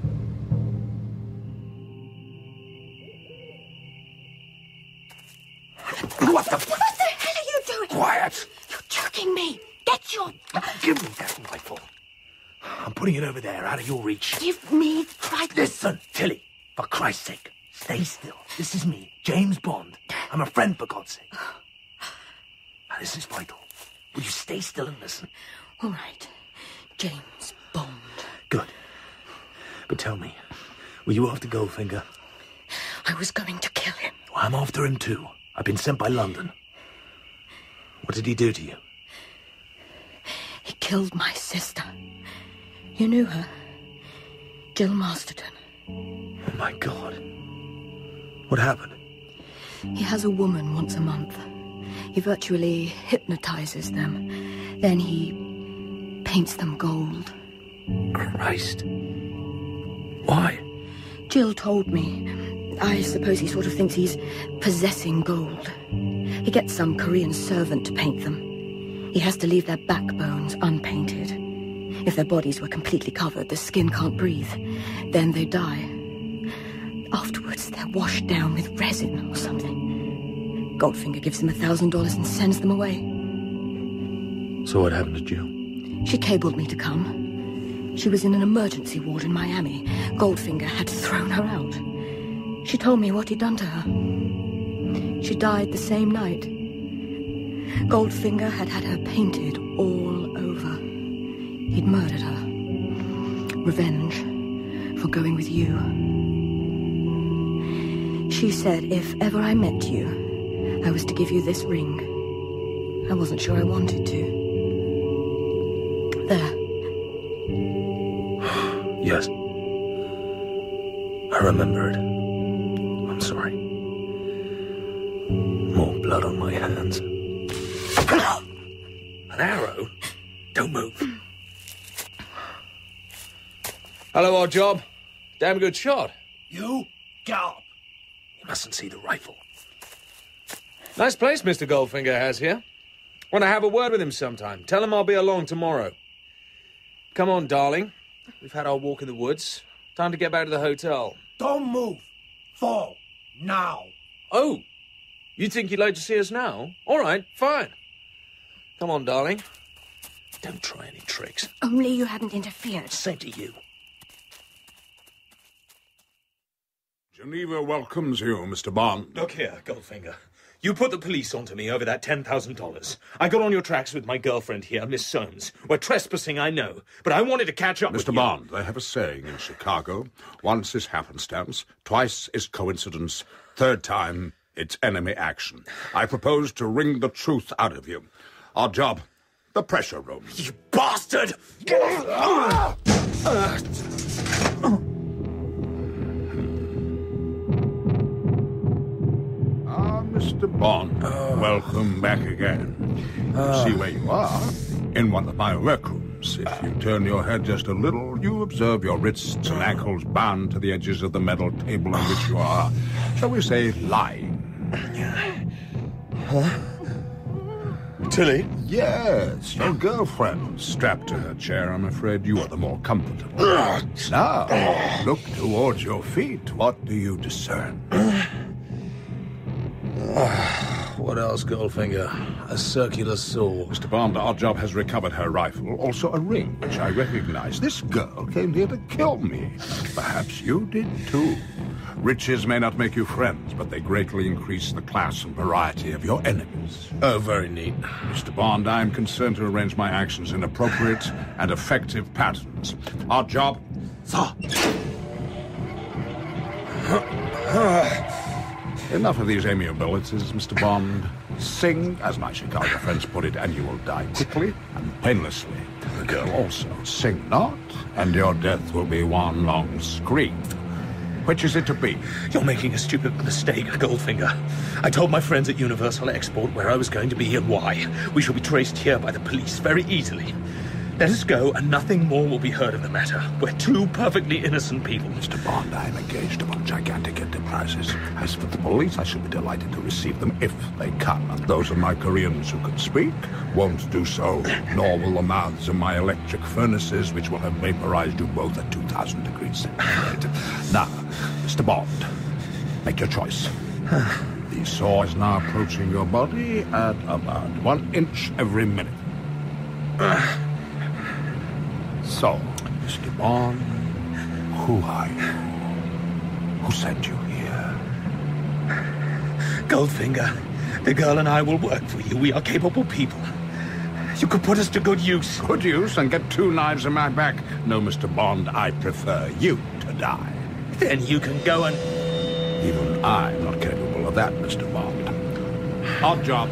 What the... What the hell are you doing? Quiet! You're jerking me. Get your... Give me that rifle. I'm putting it over there, out of your reach. Give me right... Listen, Tilly, for Christ's sake, stay still. This is me, James Bond. I'm a friend, for God's sake. Now, this is vital. Will you stay still and listen? All right. James Bond. Good. But tell me, were you after Goldfinger? I was going to kill him. Well, I'm after him too. I've been sent by London. What did he do to you? He killed my sister. You knew her? Jill Masterton. Oh, my God. What happened? He has a woman once a month. He virtually hypnotizes them. Then he paints them gold. Christ. Why? Jill told me. I suppose he sort of thinks he's possessing gold. He gets some Korean servant to paint them. He has to leave their backbones unpainted. If their bodies were completely covered, the skin can't breathe. Then they die. Afterwards, they're washed down with resin or something. Goldfinger gives them a thousand dollars and sends them away. So what happened to Jill? She cabled me to come. She was in an emergency ward in Miami. Goldfinger had thrown her out. She told me what he'd done to her. She died the same night. Goldfinger had had her painted all over. He'd murdered her. Revenge for going with you. She said if ever I met you, I was to give you this ring. I wasn't sure I wanted to. There. Yes. I remember it. I'm sorry. More blood on my hands. An arrow? Don't move. Hello, odd job. Damn good shot. You? Get up. You mustn't see the rifle. Nice place Mister Goldfinger has here. Want to have a word with him sometime. Tell him I'll be along tomorrow. Come on, darling. We've had our walk in the woods. Time to get back to the hotel. Don't move. Fall. Now. Oh, you think you'd like to see us now? All right, fine. Come on, darling. Don't try any tricks. Only you hadn't interfered. Same to you. Geneva welcomes you, Mister Bond. Look here, Goldfinger. You put the police onto me over that ten thousand dollars. I got on your tracks with my girlfriend here, Miss Soames. We're trespassing, I know, but I wanted to catch up Mister with you. Bond, they have a saying in Chicago. Once is happenstance, twice is coincidence, third time it's enemy action. I propose to wring the truth out of you. Our job, the pressure room. You bastard! Ah, Mister Bond, uh, welcome back again. Uh, See where you are? In one of my workrooms. If you turn your head just a little, you observe your wrists and ankles bound to the edges of the metal table on which you are, shall we say, lying. Huh? Tilly? Yes, your girlfriend. Strapped to her chair, I'm afraid you are the more comfortable. Now, look towards your feet. What do you discern? What else, Goldfinger? A circular saw. Mister Bond, our job has recovered her rifle, also a ring, which I recognize. This girl came here to kill me. Perhaps you did too. Riches may not make you friends, but they greatly increase the class and variety of your enemies. Oh, very neat. Mister Bond, I am concerned to arrange my actions in appropriate and effective patterns. Our job... Sir! Enough of these amiabilities, Mister Bond. Sing, as my Chicago friends put it, and you will die quickly and painlessly. The girl also. Sing not, and your death will be one long scream. Which is it to be? You're making a stupid mistake, Goldfinger. I told my friends at Universal Export where I was going to be and why. We shall be traced here by the police very easily. Let us go, and nothing more will be heard of the matter. We're two perfectly innocent people. Mister Bond, I am engaged upon gigantic enterprises. As for the police, I shall be delighted to receive them if they come. And those of my Koreans who can speak won't do so, nor will the mouths of my electric furnaces, which will have vaporized you both at two thousand degrees centigrade. Now, Mister Bond, make your choice. The saw is now approaching your body at about one inch every minute. So, Mister Bond, who are you? Who sent you here? Goldfinger, the girl and I will work for you. We are capable people. You could put us to good use. Good use and get two knives in my back? No, Mister Bond, I prefer you to die. Then you can go and... Even I'm not capable of for that, Mister Bond. Odd job.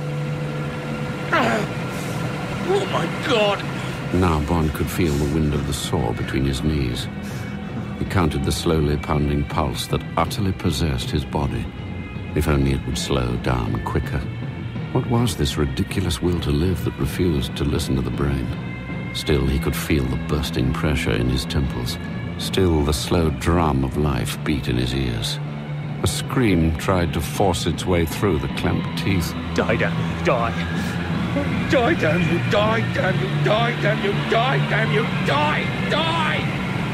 Oh, my God! Now Bond could feel the wind of the saw between his knees. He counted the slowly pounding pulse that utterly possessed his body. If only it would slow down quicker. What was this ridiculous will to live that refused to listen to the brain? Still, he could feel the bursting pressure in his temples. Still, the slow drum of life beat in his ears. A scream tried to force its way through the clamped teeth. Die, damn you, die! Die, damn you, die, damn you, die, damn you, die, damn you, die, die!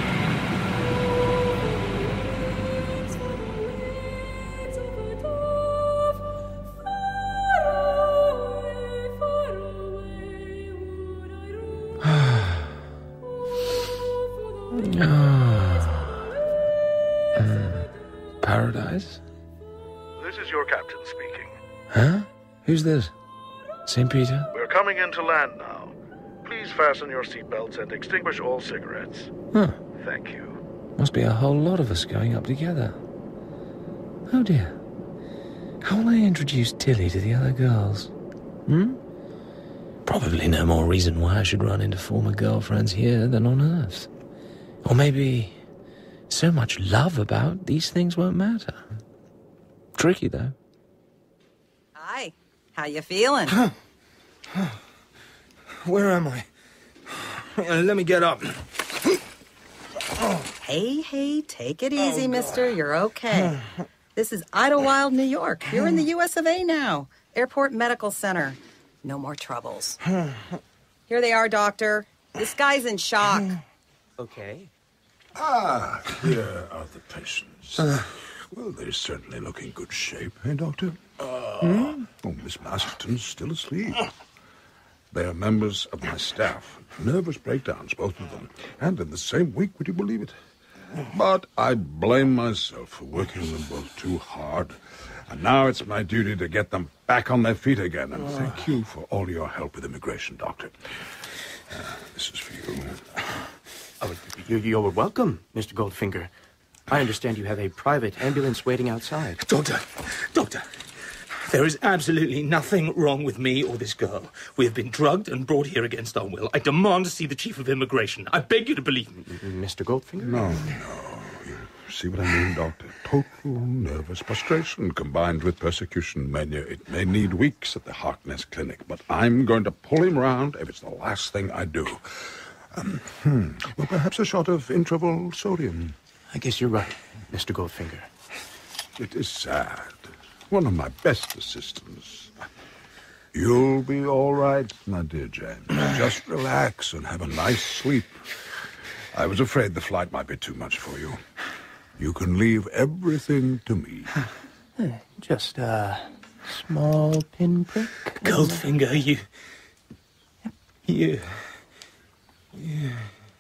Paradise? This is your captain speaking. Huh? Who's this? Saint Peter? We're coming in to land now. Please fasten your seatbelts and extinguish all cigarettes. Huh. Thank you. Must be a whole lot of us going up together. Oh dear. How will I introduce Tilly to the other girls? Hmm? Probably no more reason why I should run into former girlfriends here than on Earth. Or maybe so much love about these things won't matter. Tricky, though. Hi. How you feeling? Where am I? Let me get up. Hey, hey, take it easy, oh, mister. You're okay. This is Idlewild, New York. You're in the U S of A now. Airport Medical Center. No more troubles. Here they are, doctor. This guy's in shock. Okay. Ah, here are the patients. Uh, well, they certainly look in good shape, eh, Doctor? Uh, hmm? Oh, Miss Masterton's still asleep. They are members of my staff. Nervous breakdowns, both of them. And in the same week, would you believe it? But I blame myself for working them both too hard. And now it's my duty to get them back on their feet again. And thank you for all your help with immigration, Doctor. Uh, this is for you. Oh, you're welcome, Mister Goldfinger. I understand you have a private ambulance waiting outside. Doctor, doctor, there is absolutely nothing wrong with me or this girl. We have been drugged and brought here against our will. I demand to see the Chief of Immigration. I beg you to believe me. Mister Goldfinger? No, no. You see what I mean, Doctor? Total nervous frustration combined with persecution mania. It may need weeks at the Harkness Clinic, but I'm going to pull him round if it's the last thing I do. Um, hmm. Well, perhaps a shot of intraval sodium. I guess you're right, Mister Goldfinger. It is sad. One of my best assistants. You'll be all right, my dear Jane. Just relax and have a nice sleep. I was afraid the flight might be too much for you. You can leave everything to me. Just a small pinprick. Goldfinger, you... You... Yeah.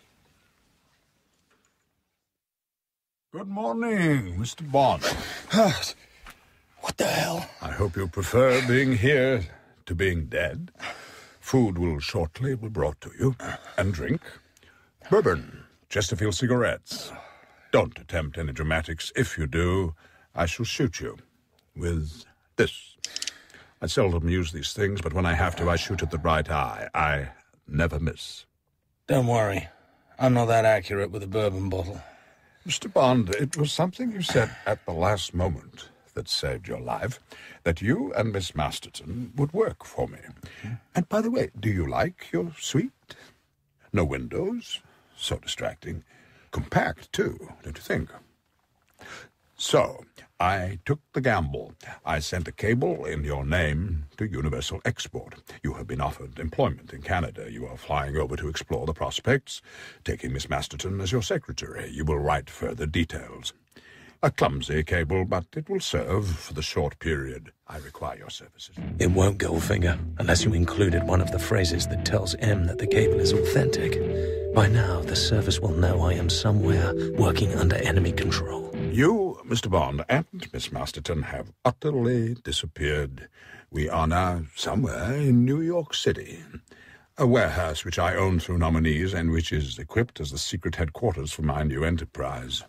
Good morning, Mister Bond. What the hell? I hope you prefer being here to being dead. Food will shortly be brought to you. And drink. Bourbon, Chesterfield cigarettes. Don't attempt any dramatics. If you do, I shall shoot you. With this. I seldom use these things, but when I have to, I shoot at the right eye. I never miss. Don't worry. I'm not that accurate with a bourbon bottle. Mister Bond, it was something you said at the last moment that saved your life, that you and Miss Masterton would work for me. Mm-hmm. And by the way, do you like your suite? No windows, so distracting. Compact, too, don't you think? So, I took the gamble. I sent a cable in your name to Universal Export. You have been offered employment in Canada. You are flying over to explore the prospects, taking Miss Masterton as your secretary. You will write further details. A clumsy cable, but it will serve for the short period I require your services. It won't, Goldfinger, unless you included one of the phrases that tells M that the cable is authentic. By now, the service will know I am somewhere working under enemy control. You, Mister Bond, and Miss Masterton have utterly disappeared. We are now somewhere in New York City. A warehouse which I own through nominees and which is equipped as the secret headquarters for my new enterprise.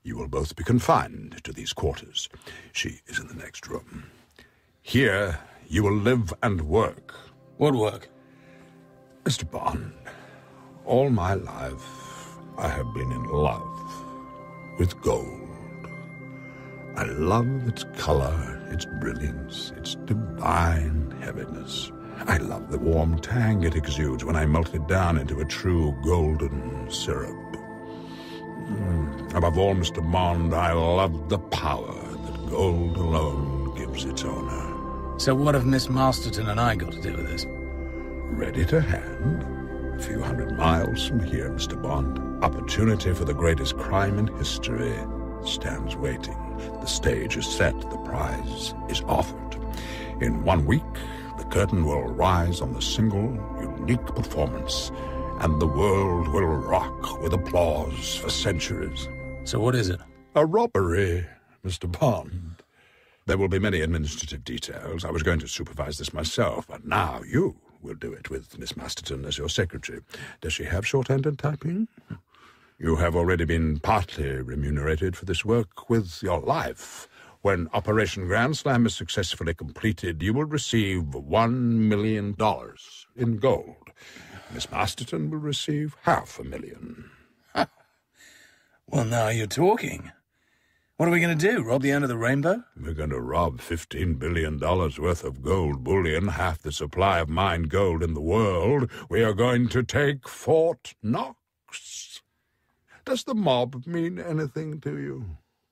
You will both be confined to these quarters. She is in the next room. Here, you will live and work. What work? Mister Bond, all my life I have been in love with gold. I love its color, its brilliance, its divine heaviness. I love the warm tang it exudes when I melt it down into a true golden syrup. Mm. Above all, Mister Bond, I love the power that gold alone gives its owner. So what have Miss Masterton and I got to do with this? Ready to hand. A few hundred miles from here, Mister Bond. Opportunity for the greatest crime in history stands waiting. The stage is set, the prize is offered. In one week, the curtain will rise on the single, unique performance, and the world will rock with applause for centuries. So what is it? A robbery, Mister Bond. There will be many administrative details. I was going to supervise this myself, but now you will do it with Miss Masterton as your secretary. Does she have shorthand and typing? You have already been partly remunerated for this work with your life. When Operation Grand Slam is successfully completed, you will receive one million dollars in gold. Miss Masterton will receive half a million. Well, now you're talking. What are we going to do, rob the end of the rainbow? We're going to rob fifteen billion dollars worth of gold bullion, half the supply of mined gold in the world. We are going to take Fort Knox. Does the mob mean anything to you?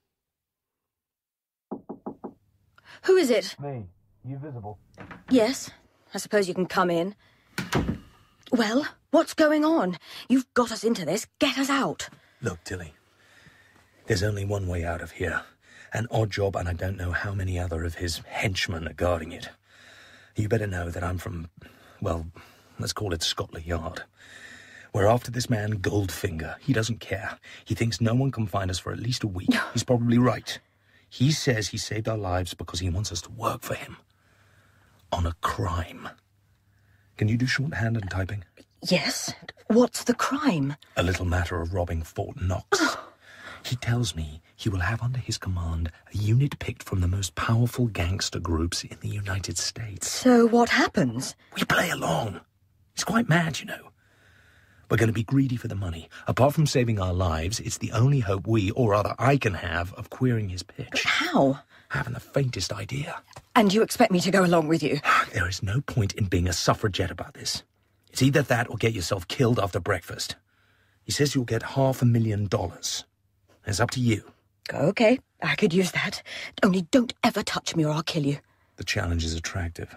Who is it? Me. You visible? Yes. I suppose you can come in. Well, what's going on? You've got us into this. Get us out. Look, Tilly. There's only one way out of here. An odd job, and I don't know how many other of his henchmen are guarding it. You better know that I'm from, well, let's call it Scotland Yard. We're after this man, Goldfinger. He doesn't care. He thinks no one can find us for at least a week. He's probably right. He says he saved our lives because he wants us to work for him. On a crime. Can you do shorthand and typing? Yes. What's the crime? A little matter of robbing Fort Knox. He tells me he will have under his command a unit picked from the most powerful gangster groups in the United States. So what happens? We play along. He's quite mad, you know. We're going to be greedy for the money. Apart from saving our lives, it's the only hope we, or rather I, can have of queering his pitch. But how? I haven't the faintest idea. And you expect me to go along with you? There is no point in being a suffragette about this. It's either that or get yourself killed after breakfast. He says you'll get half a million dollars. It's up to you. Okay, I could use that. Only don't ever touch me or I'll kill you. The challenge is attractive.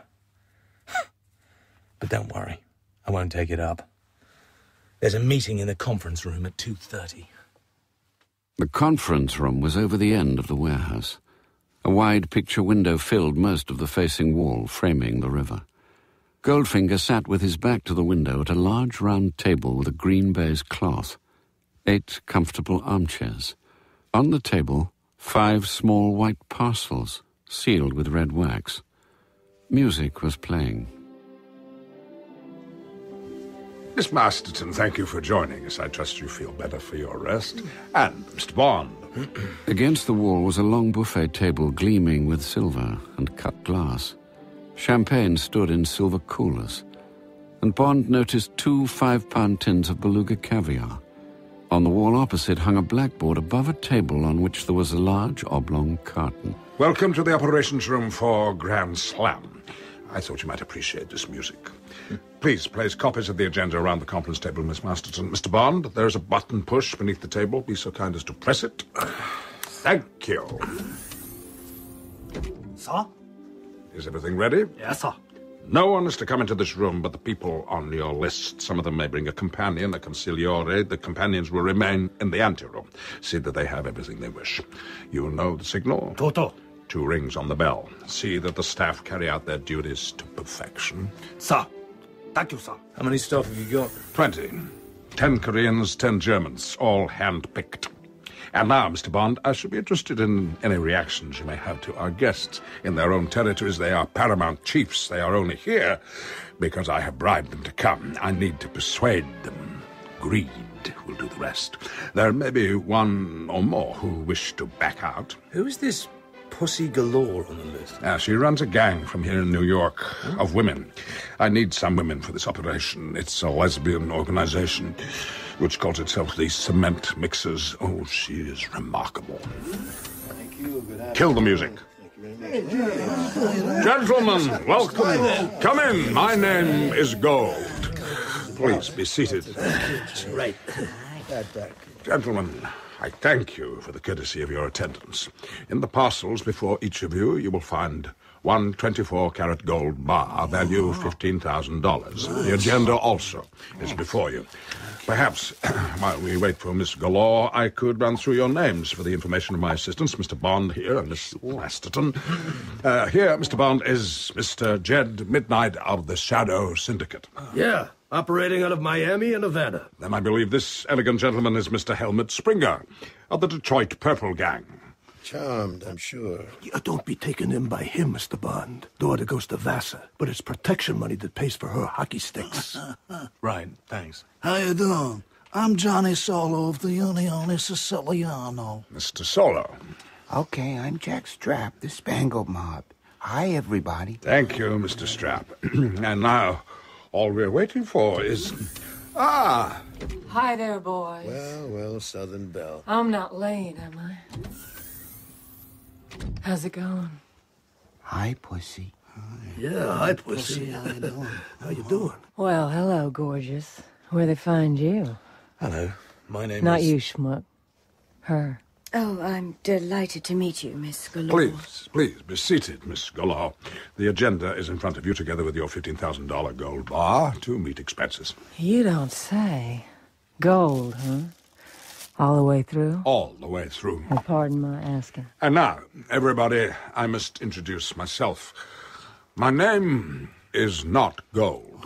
But don't worry, I won't take it up. There's a meeting in the conference room at two thirty. The conference room was over the end of the warehouse. A wide picture window filled most of the facing wall, framing the river. Goldfinger sat with his back to the window at a large round table with a green baize cloth. Eight comfortable armchairs. On the table, five small white parcels, sealed with red wax. Music was playing. Miss Masterton, thank you for joining us. I trust you feel better for your rest. And Mister Bond. Against the wall was a long buffet table gleaming with silver and cut glass. Champagne stood in silver coolers, and Bond noticed two five-pound tins of beluga caviar. On the wall opposite hung a blackboard above a table on which there was a large oblong carton. Welcome to the operations room for Grand Slam. I thought you might appreciate this music. Please place copies of the agenda around the conference table, Miss Masterton. Mister Bond, there is a button push beneath the table. Be so kind as to press it. Thank you. Sir? Is everything ready? Yes, sir. No one is to come into this room but the people on your list. Some of them may bring a companion, a consigliere. The companions will remain in the anteroom. See that they have everything they wish. You know the signal? Toto. Two rings on the bell. See that the staff carry out their duties to perfection. Sir. Thank you, sir. How many staff have you got? Twenty. Ten Koreans, ten Germans, all hand-picked. And now, Mister Bond, I should be interested in any reactions you may have to our guests. In their own territories, they are paramount chiefs. They are only here because I have bribed them to come. I need to persuade them. Greed. will do the rest. There may be one or more who wish to back out. Who is this Pussy Galore on the list? Uh, she runs a gang from here in New York huh? of women. I need some women for this operation. It's a lesbian organization which calls itself the Cement Mixers. Oh, she is remarkable. Thank you. Good Kill the music. Gentlemen, welcome. Come in. My name is Gold. Please be seated. Right. Gentlemen, I thank you for the courtesy of your attendance. In the parcels before each of you, you will find one twenty-four carat gold bar, value fifteen thousand dollars. The agenda also is before you. Perhaps, while we wait for Miss Galore, I could run through your names for the information of my assistants, Mister Bond here and Miss Masterton. Uh, here, Mister Bond, is Mister Jed Midnight of the Shadow Syndicate. Yeah, operating out of Miami and Havana. Then I believe this elegant gentleman is Mister Helmut Springer of the Detroit Purple Gang. Charmed, I'm sure. You don't be taken in by him, Mister Bond. Daughter goes to Vassar, but it's protection money that pays for her hockey sticks. Right, thanks. How you doing? I'm Johnny Solo of the Unione Siciliano. Mister Solo. Okay, I'm Jack Strap, the Spangled Mob. Hi, everybody. Thank you, Mister Strap. And now, all we're waiting for is... Ah! Hi there, boys. Well, well, Southern Belle. I'm not late, am I? How's it going? Hi, Pussy. Yeah, hi, Pussy. How you doing? How you doing? Well, hello, gorgeous. Where'd they find you? Hello, my name Not is... you, schmuck. Her. Oh, I'm delighted to meet you, Miss Galore. Please, please, be seated, Miss Galore. The agenda is in front of you, together with your fifteen thousand dollars gold bar to meet expenses. You don't say. Gold, huh? All the way through? All the way through. Oh, pardon my asking. And now, everybody, I must introduce myself. My name is not Gold.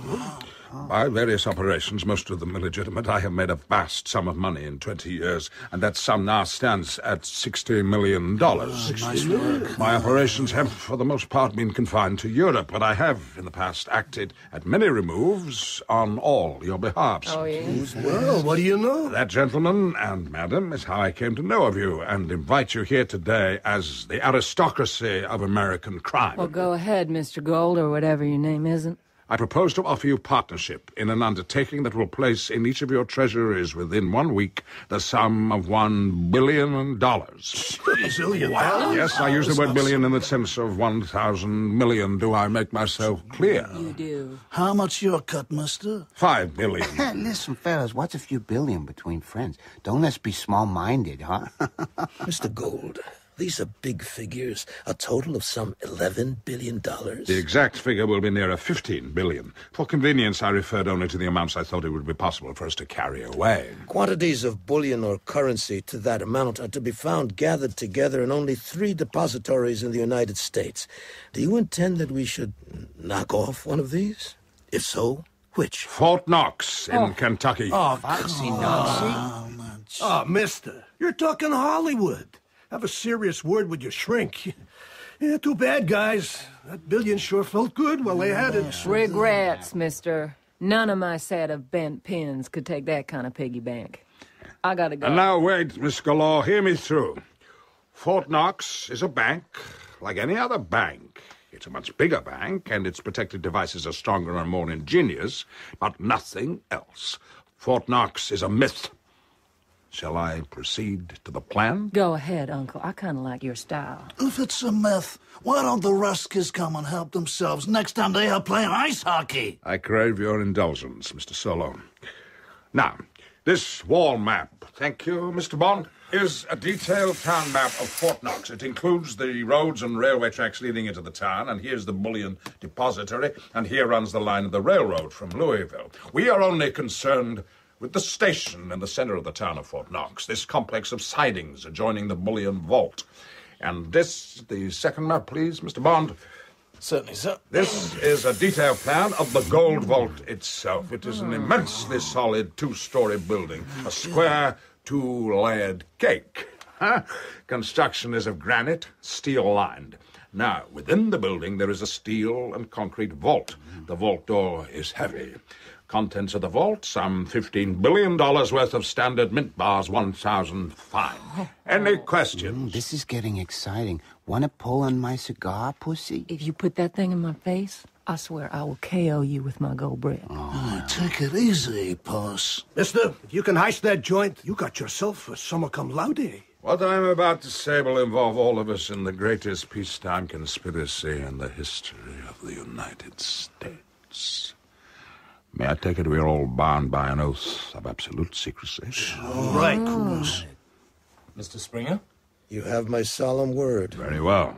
By various operations, most of them illegitimate, I have made a vast sum of money in twenty years, and that sum now stands at sixty million dollars. Oh, nice work. My operations have, for the most part, been confined to Europe, but I have, in the past, acted at many removes on all your behalves. Oh, yes? Well, what do you know? That, gentlemen and madam, is how I came to know of you and invite you here today as the aristocracy of American crime. Well, go ahead, Mister Gold, or whatever your name isn't. I propose to offer you partnership in an undertaking that will place in each of your treasuries within one week the sum of one billion dollars. Billion dollars? Yes, I use the word billion in the sense of one thousand million. Do I make myself clear? You do. How much your cut, mister? Five billion. Listen, fellas, what's a few billion between friends? Don't let's be small-minded, huh? Mister Gold, these are big figures. A total of some eleven billion dollars. The exact figure will be nearer fifteen billion. For convenience, I referred only to the amounts I thought it would be possible for us to carry away. Quantities of bullion or currency to that amount are to be found gathered together in only three depositories in the United States. Do you intend that we should knock off one of these? If so, which? Fort Knox in Oh. Kentucky. Oh, Foxy come Nazi. on. Oh, mister, you're talking Hollywood. Have a serious word with your shrink. Yeah, too bad, guys. That billion sure felt good while they had it. Regrets, mister. None of my set of bent pins could take that kind of piggy bank. I gotta go. And now wait, Miss Galore, hear me through. Fort Knox is a bank like any other bank. It's a much bigger bank, and its protective devices are stronger and more ingenious, but nothing else. Fort Knox is a myth. Shall I proceed to the plan? Go ahead, Uncle. I kind of like your style. If it's a myth, why don't the Ruskies come and help themselves next time they are playing ice hockey? I crave your indulgence, Mister Solo. Now, this wall map, thank you, Mister Bond, is a detailed town map of Fort Knox. It includes the roads and railway tracks leading into the town, and here's the bullion depository, and here runs the line of the railroad from Louisville. We are only concerned with the station in the center of the town of Fort Knox, this complex of sidings adjoining the bullion vault. And this, the second map, please, Mister Bond. Certainly, sir. This is a detailed plan of the gold vault itself. It is an immensely solid two-story building, a square, two-layered cake. Huh? Construction is of granite, steel-lined. Now, within the building, there is a steel and concrete vault. The vault door is heavy. Contents of the vault, some fifteen billion dollars worth of standard mint bars, one thousand fine. Any questions? Mm, this is getting exciting. Want to pull on my cigar, pussy? If you put that thing in my face, I swear I will K O you with my gold brick. Oh, take it easy, Pearce. Mister, if you can heist that joint, you got yourself a summa cum laude. What I'm about to say will involve all of us in the greatest peacetime conspiracy in the history of the United States. May I take it we're all bound by an oath of absolute secrecy? All right, Coolers. Mister Springer? You have my solemn word. Very well.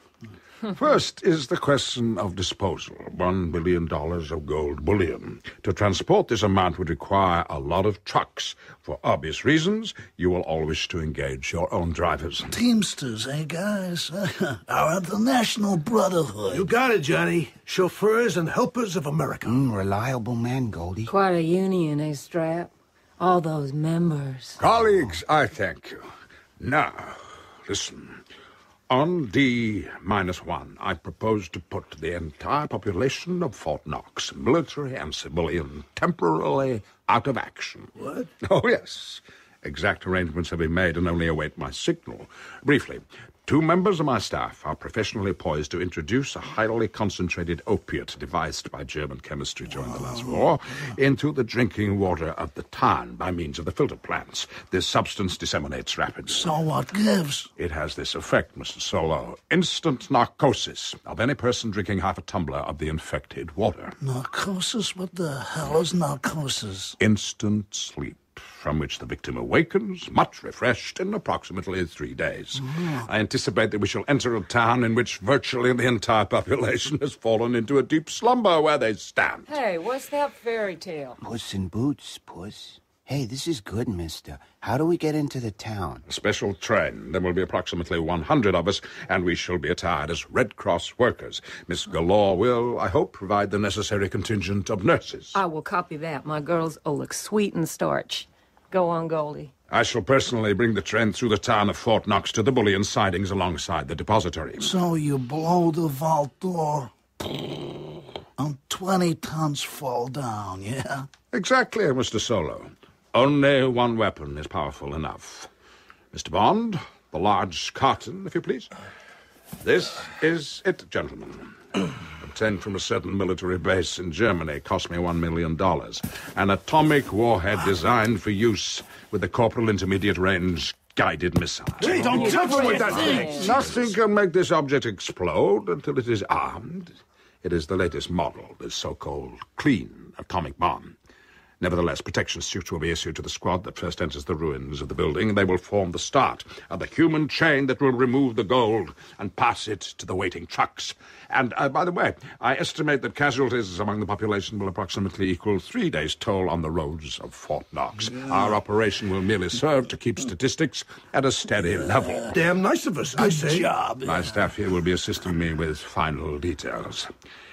First is the question of disposal. One billion dollars of gold bullion. To transport this amount would require a lot of trucks. For obvious reasons, you will all wish to engage your own drivers. Teamsters, eh, guys? Our the National Brotherhood. You got it, Johnny. Chauffeurs and helpers of America. Mm, reliable man, Goldie. Quite a union, eh, Strap? All those members. Colleagues, I thank you. Now, listen. On D minus one, I propose to put the entire population of Fort Knox, military and civilian, temporarily out of action. What? Oh, yes. Exact arrangements have been made and only await my signal. Briefly, two members of my staff are professionally poised to introduce a highly concentrated opiate devised by German chemistry during the last war into the drinking water of the town by means of the filter plants. This substance disseminates rapidly. So what gives? It has this effect, Mister Solo. Instant narcosis of any person drinking half a tumbler of the infected water. Narcosis? What the hell is narcosis? Instant sleep, from which the victim awakens, much refreshed, in approximately three days. Mm. I anticipate that we shall enter a town in which virtually the entire population has fallen into a deep slumber where they stand. Hey, what's that fairy tale? Puss in Boots, puss. Hey, this is good, mister. How do we get into the town? A special train. There will be approximately one hundred of us, and we shall be attired as Red Cross workers. Miss Galore will, I hope, provide the necessary contingent of nurses. I will copy that. My girls will look sweet and starch. Go on, Goldie. I shall personally bring the train through the town of Fort Knox to the bullion sidings alongside the depository. So you blow the vault door, and twenty tons fall down, yeah? Exactly, Mister Solo. Only one weapon is powerful enough. Mister Bond, the large carton, if you please. This is it, gentlemen. Obtained from a certain military base in Germany, cost me one million dollars. An atomic warhead designed for use with the Corporal Intermediate Range guided missile. Hey, don't touch me with that thing! Nothing can make this object explode until it is armed. It is the latest model, the so-called clean atomic bomb. Nevertheless, protection suits will be issued to the squad that first enters the ruins of the building. They will form the start of the human chain that will remove the gold and pass it to the waiting trucks. And, uh, by the way, I estimate that casualties among the population will approximately equal three days' toll on the roads of Fort Knox. Yeah. Our operation will merely serve to keep statistics at a steady level. Damn nice of us, I say. Good job. My staff here will be assisting me with final details.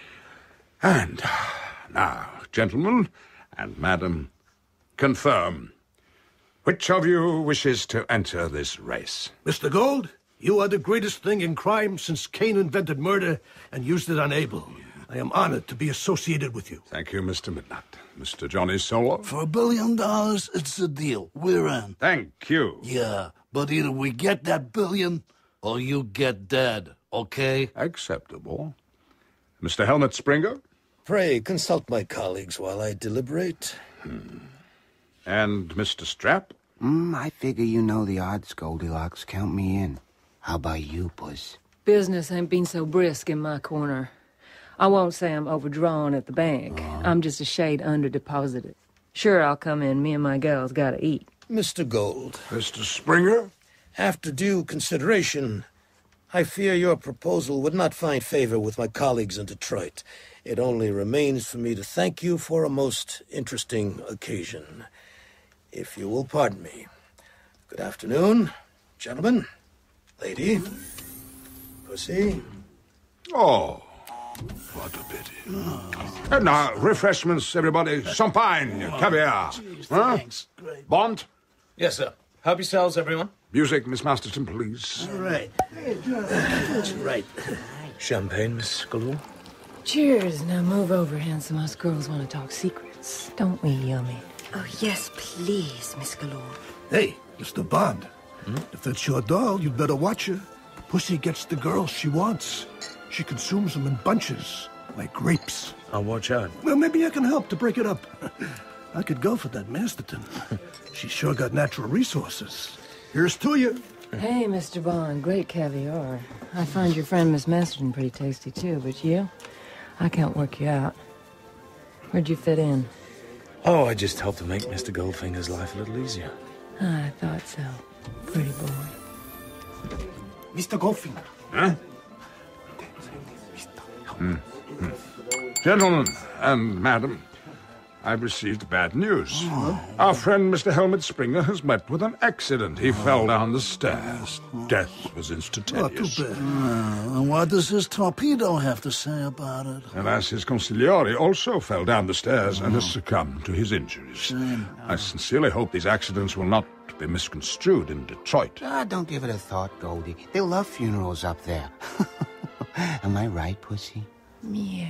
And now, gentlemen and madam, confirm. Which of you wishes to enter this race? Mister Gold, you are the greatest thing in crime since Cain invented murder and used it on Abel. I am honored to be associated with you. Thank you, Mister Midnight. Mister Johnny Solo? For a billion dollars, it's a deal. We're in. Thank you. Yeah, but either we get that billion or you get dead, okay? Acceptable. Mister Helmut Springer? Pray, consult my colleagues while I deliberate. Hmm. And Mister Strap? Mm, I figure you know the odds, Goldilocks. Count me in. How about you, puss? Business ain't been so brisk in my corner. I won't say I'm overdrawn at the bank. Uh, I'm just a shade under-deposited. Sure, I'll come in. Me and my girls gotta eat. Mister Gold. Mister Springer? After due consideration, I fear your proposal would not find favor with my colleagues in Detroit. It only remains for me to thank you for a most interesting occasion. If you will pardon me. Good afternoon, gentlemen, lady, pussy. Oh, what a pity. Oh. And now, refreshments, everybody. Champagne, oh, caviar. Geez, huh? Thanks. Great. Bond? Yes, sir. Help yourselves, everyone. Music, Miss Masterton, please. All right. That's right. Champagne, Miss Galore. Cheers. Now move over, handsome. Us girls want to talk secrets. donuts, don't we, Yummy? Oh, yes, please, Miss Galore. Hey, Mister Bond. Hmm? If that's your doll, you'd better watch her. Pussy gets the girls she wants. She consumes them in bunches, like grapes. I'll watch out. Well, maybe I can help to break it up. I could go for that Masterton. She's sure got natural resources. Here's to you. Hey, Mister Bond, great caviar. I find your friend Miss Masterton pretty tasty, too, but you? I can't work you out. Where'd you fit in? Oh, I just helped to make Mister Goldfinger's life a little easier. I thought so. Pretty boy. Mister Goldfinger. Huh? Hmm. Hmm. Gentlemen and madam, I've received bad news. Oh. Our friend Mister Helmut Springer has met with an accident. He oh. fell down the stairs. Death was instantaneous. Oh, too bad. Uh, and what does his torpedo have to say about it? Alas, his consigliere also fell down the stairs oh. and has succumbed to his injuries. Shame. I sincerely hope these accidents will not be misconstrued in Detroit. Ah, don't give it a thought, Goldie. They love funerals up there. Am I right, Pussy? Yeah.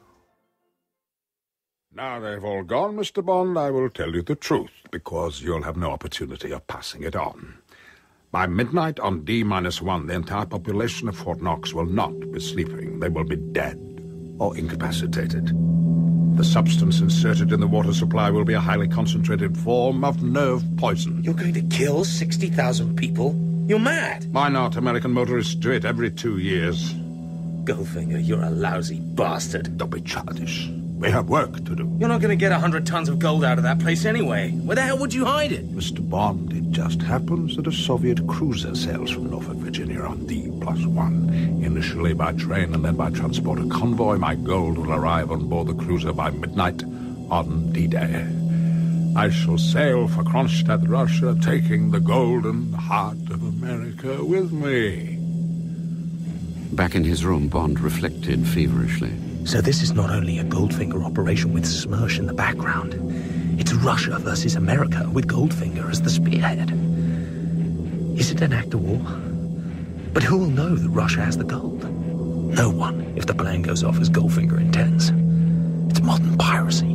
Now they've all gone, Mister Bond, I will tell you the truth, because you'll have no opportunity of passing it on. By midnight on D minus one, the entire population of Fort Knox will not be sleeping. They will be dead or incapacitated. The substance inserted in the water supply will be a highly concentrated form of nerve poison. You're going to kill sixty thousand people? You're mad! Why not? American motorists do it every two years. Goldfinger, you're a lousy bastard. Don't be childish. We have work to do. You're not going to get a hundred tons of gold out of that place anyway. Where the hell would you hide it? Mister Bond, it just happens that a Soviet cruiser sails from Norfolk, Virginia on D plus one. Initially by train and then by transporter convoy, my gold will arrive on board the cruiser by midnight on D-Day. I shall sail for Kronstadt, Russia, taking the golden heart of America with me. Back in his room, Bond reflected feverishly. So this is not only a Goldfinger operation with Smersh in the background. It's Russia versus America with Goldfinger as the spearhead. Is it an act of war? But who will know that Russia has the gold? No one, if the plan goes off as Goldfinger intends. It's modern piracy.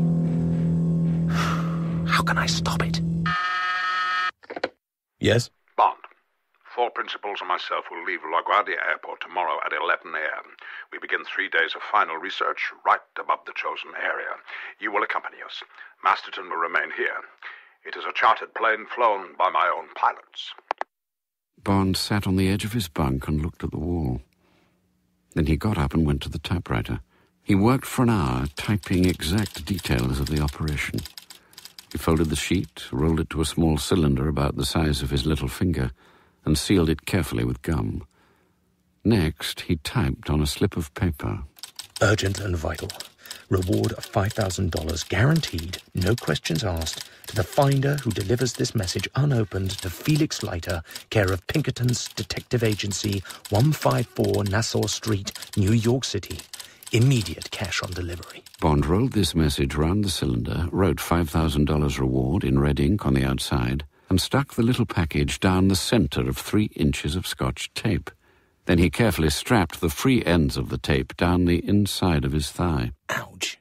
How can I stop it? Yes? Bond. Four principals and myself will leave LaGuardia Airport tomorrow at eleven a.m. We begin three days of final research right above the chosen area. You will accompany us. Masterton will remain here. It is a chartered plane flown by my own pilots. Bond sat on the edge of his bunk and looked at the wall. Then he got up and went to the typewriter. He worked for an hour, typing exact details of the operation. He folded the sheet, rolled it to a small cylinder about the size of his little finger, and sealed it carefully with gum. Next, he typed on a slip of paper. Urgent and vital. Reward of five thousand dollars guaranteed, no questions asked, to the finder who delivers this message unopened to Felix Leiter, care of Pinkerton's Detective Agency, one fifty-four Nassau Street, New York City. Immediate cash on delivery. Bond rolled this message round the cylinder, wrote five thousand dollars reward in red ink on the outside, and stuck the little package down the centre of three inches of Scotch tape. Then he carefully strapped the free ends of the tape down the inside of his thigh. Ouch.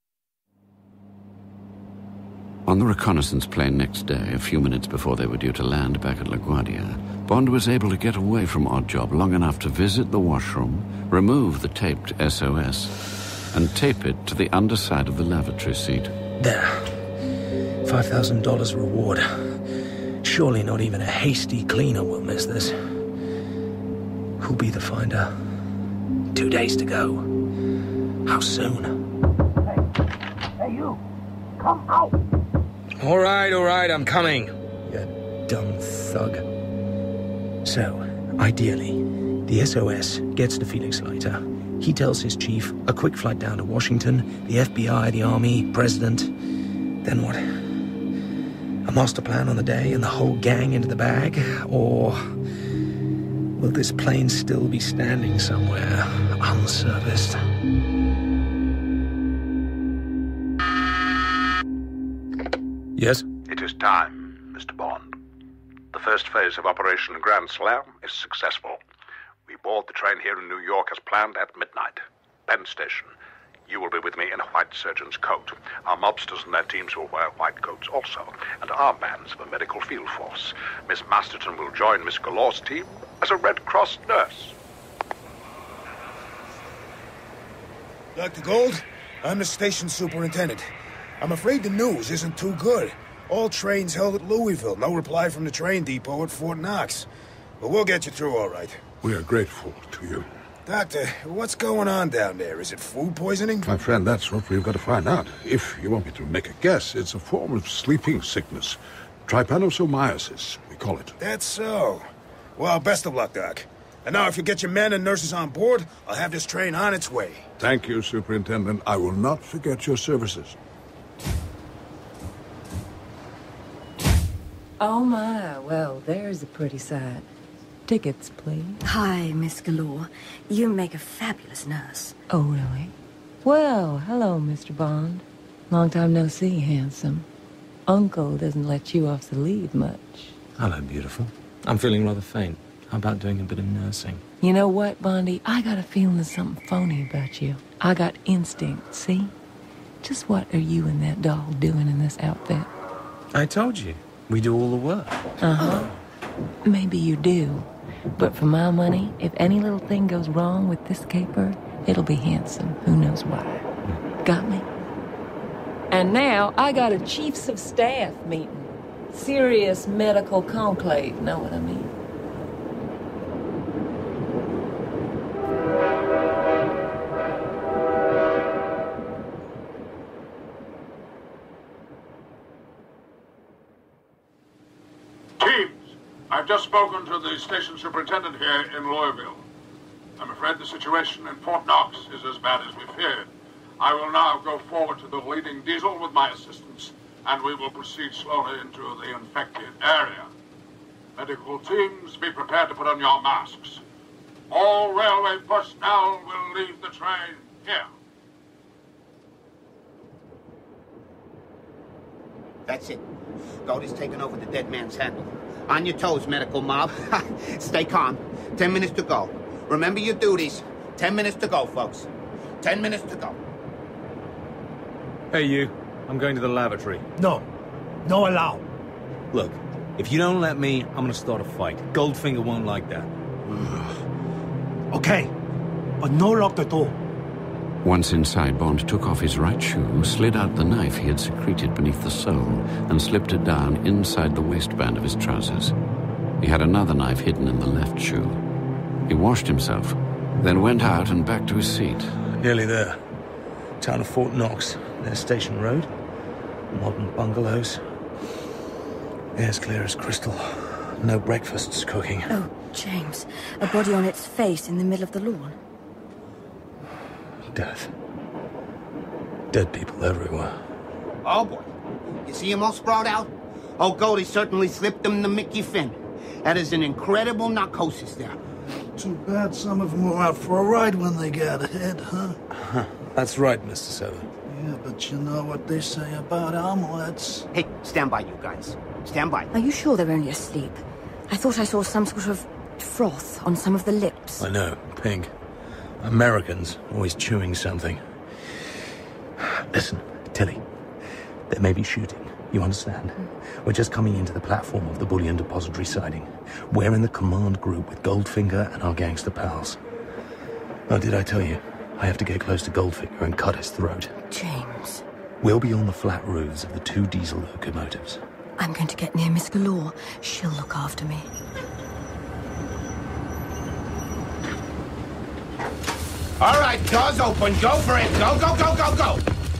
On the reconnaissance plane next day, a few minutes before they were due to land back at LaGuardia, Bond was able to get away from Oddjob long enough to visit the washroom, remove the taped S O S, and tape it to the underside of the lavatory seat. There. five thousand dollars reward. Surely not even a hasty cleaner will miss this. Who'll be the finder? Two days to go. How soon? Hey, hey you! Come out! All right, all right, I'm coming. You dumb thug. So, ideally, the S O S gets to Felix Leiter. He tells his chief a quick flight down to Washington, the F B I, the Army, President. Then what? A master plan on the day and the whole gang into the bag? Or will this plane still be standing somewhere, unserviced? Yes? It is time, Mister Bond. The first phase of Operation Grand Slam is successful. We board the train here in New York as planned at midnight. Penn Station. You will be with me in a white surgeon's coat. Our mobsters and their teams will wear white coats also, and our bands of a medical field force. Miss Masterton will join Miss Galore's team as a Red Cross nurse. Doctor Gold, I'm the station superintendent. I'm afraid the news isn't too good. All trains held at Louisville. No reply from the train depot at Fort Knox. But we'll get you through all right. We are grateful to you. Doctor, what's going on down there? Is it food poisoning? My friend, that's what we've got to find out. If you want me to make a guess, it's a form of sleeping sickness. Trypanosomiasis, we call it. That's so. Well, best of luck, Doc. And now if you get your men and nurses on board, I'll have this train on its way. Thank you, Superintendent. I will not forget your services. Oh, my. Well, there's a pretty sight. Tickets, please. Hi, Miss Galore. You make a fabulous nurse. Oh, really? Well, hello, Mister Bond. Long time no see, handsome. Uncle doesn't let you off the lead much. Hello, beautiful. I'm feeling rather faint. How about doing a bit of nursing? You know what, Bondy? I got a feeling there's something phony about you. I got instinct, see? Just what are you and that doll doing in this outfit? I told you. We do all the work. Uh-huh. Maybe you do. But for my money, if any little thing goes wrong with this caper, it'll be handsome. Who knows why? Got me? And now I got a chiefs of staff meeting. Serious medical conclave, know what I mean? I've just spoken to the station superintendent here in Louisville. I'm afraid the situation in Fort Knox is as bad as we feared. I will now go forward to the leading diesel with my assistants, and we will proceed slowly into the infected area. Medical teams, be prepared to put on your masks. All railway personnel will leave the train here. That's it. Goldie's taken over the dead man's handle. On your toes, medical mob. Stay calm. Ten minutes to go. Remember your duties. Ten minutes to go, folks. Ten minutes to go. Hey, you. I'm going to the lavatory. No. No allow. Look, if you don't let me, I'm gonna start a fight. Goldfinger won't like that. Okay. But no lock the door. Once inside, Bond took off his right shoe, slid out the knife he had secreted beneath the sole, and slipped it down inside the waistband of his trousers. He had another knife hidden in the left shoe. He washed himself, then went out and back to his seat. Nearly there. Town of Fort Knox, near Station Road. Modern bungalows. Air's clear as crystal. No breakfasts cooking. Oh, James. A body on its face in the middle of the lawn. Death. Dead people everywhere. Oh, boy. You see him all sprawled out? Oh, Goldie certainly slipped him the Mickey Finn. That is an incredible narcosis there. Too bad some of them were out for a ride when they got ahead, huh? Huh. That's right, Mister Seven. Yeah, but you know what they say about omelets. Hey, stand by, you guys. Stand by. Are you sure they're only asleep? I thought I saw some sort of froth on some of the lips. I know, pink. Americans always chewing something. Listen, Tilly, there may be shooting, you understand? We're just coming into the platform of the bullion depository siding. We're in the command group with Goldfinger and our gangster pals. Oh, did I tell you? I have to get close to Goldfinger and cut his throat. James. We'll be on the flat roofs of the two diesel locomotives. I'm going to get near Miss Galore. She'll look after me. All right, doors open. Go for it. Go, go, go, go, go.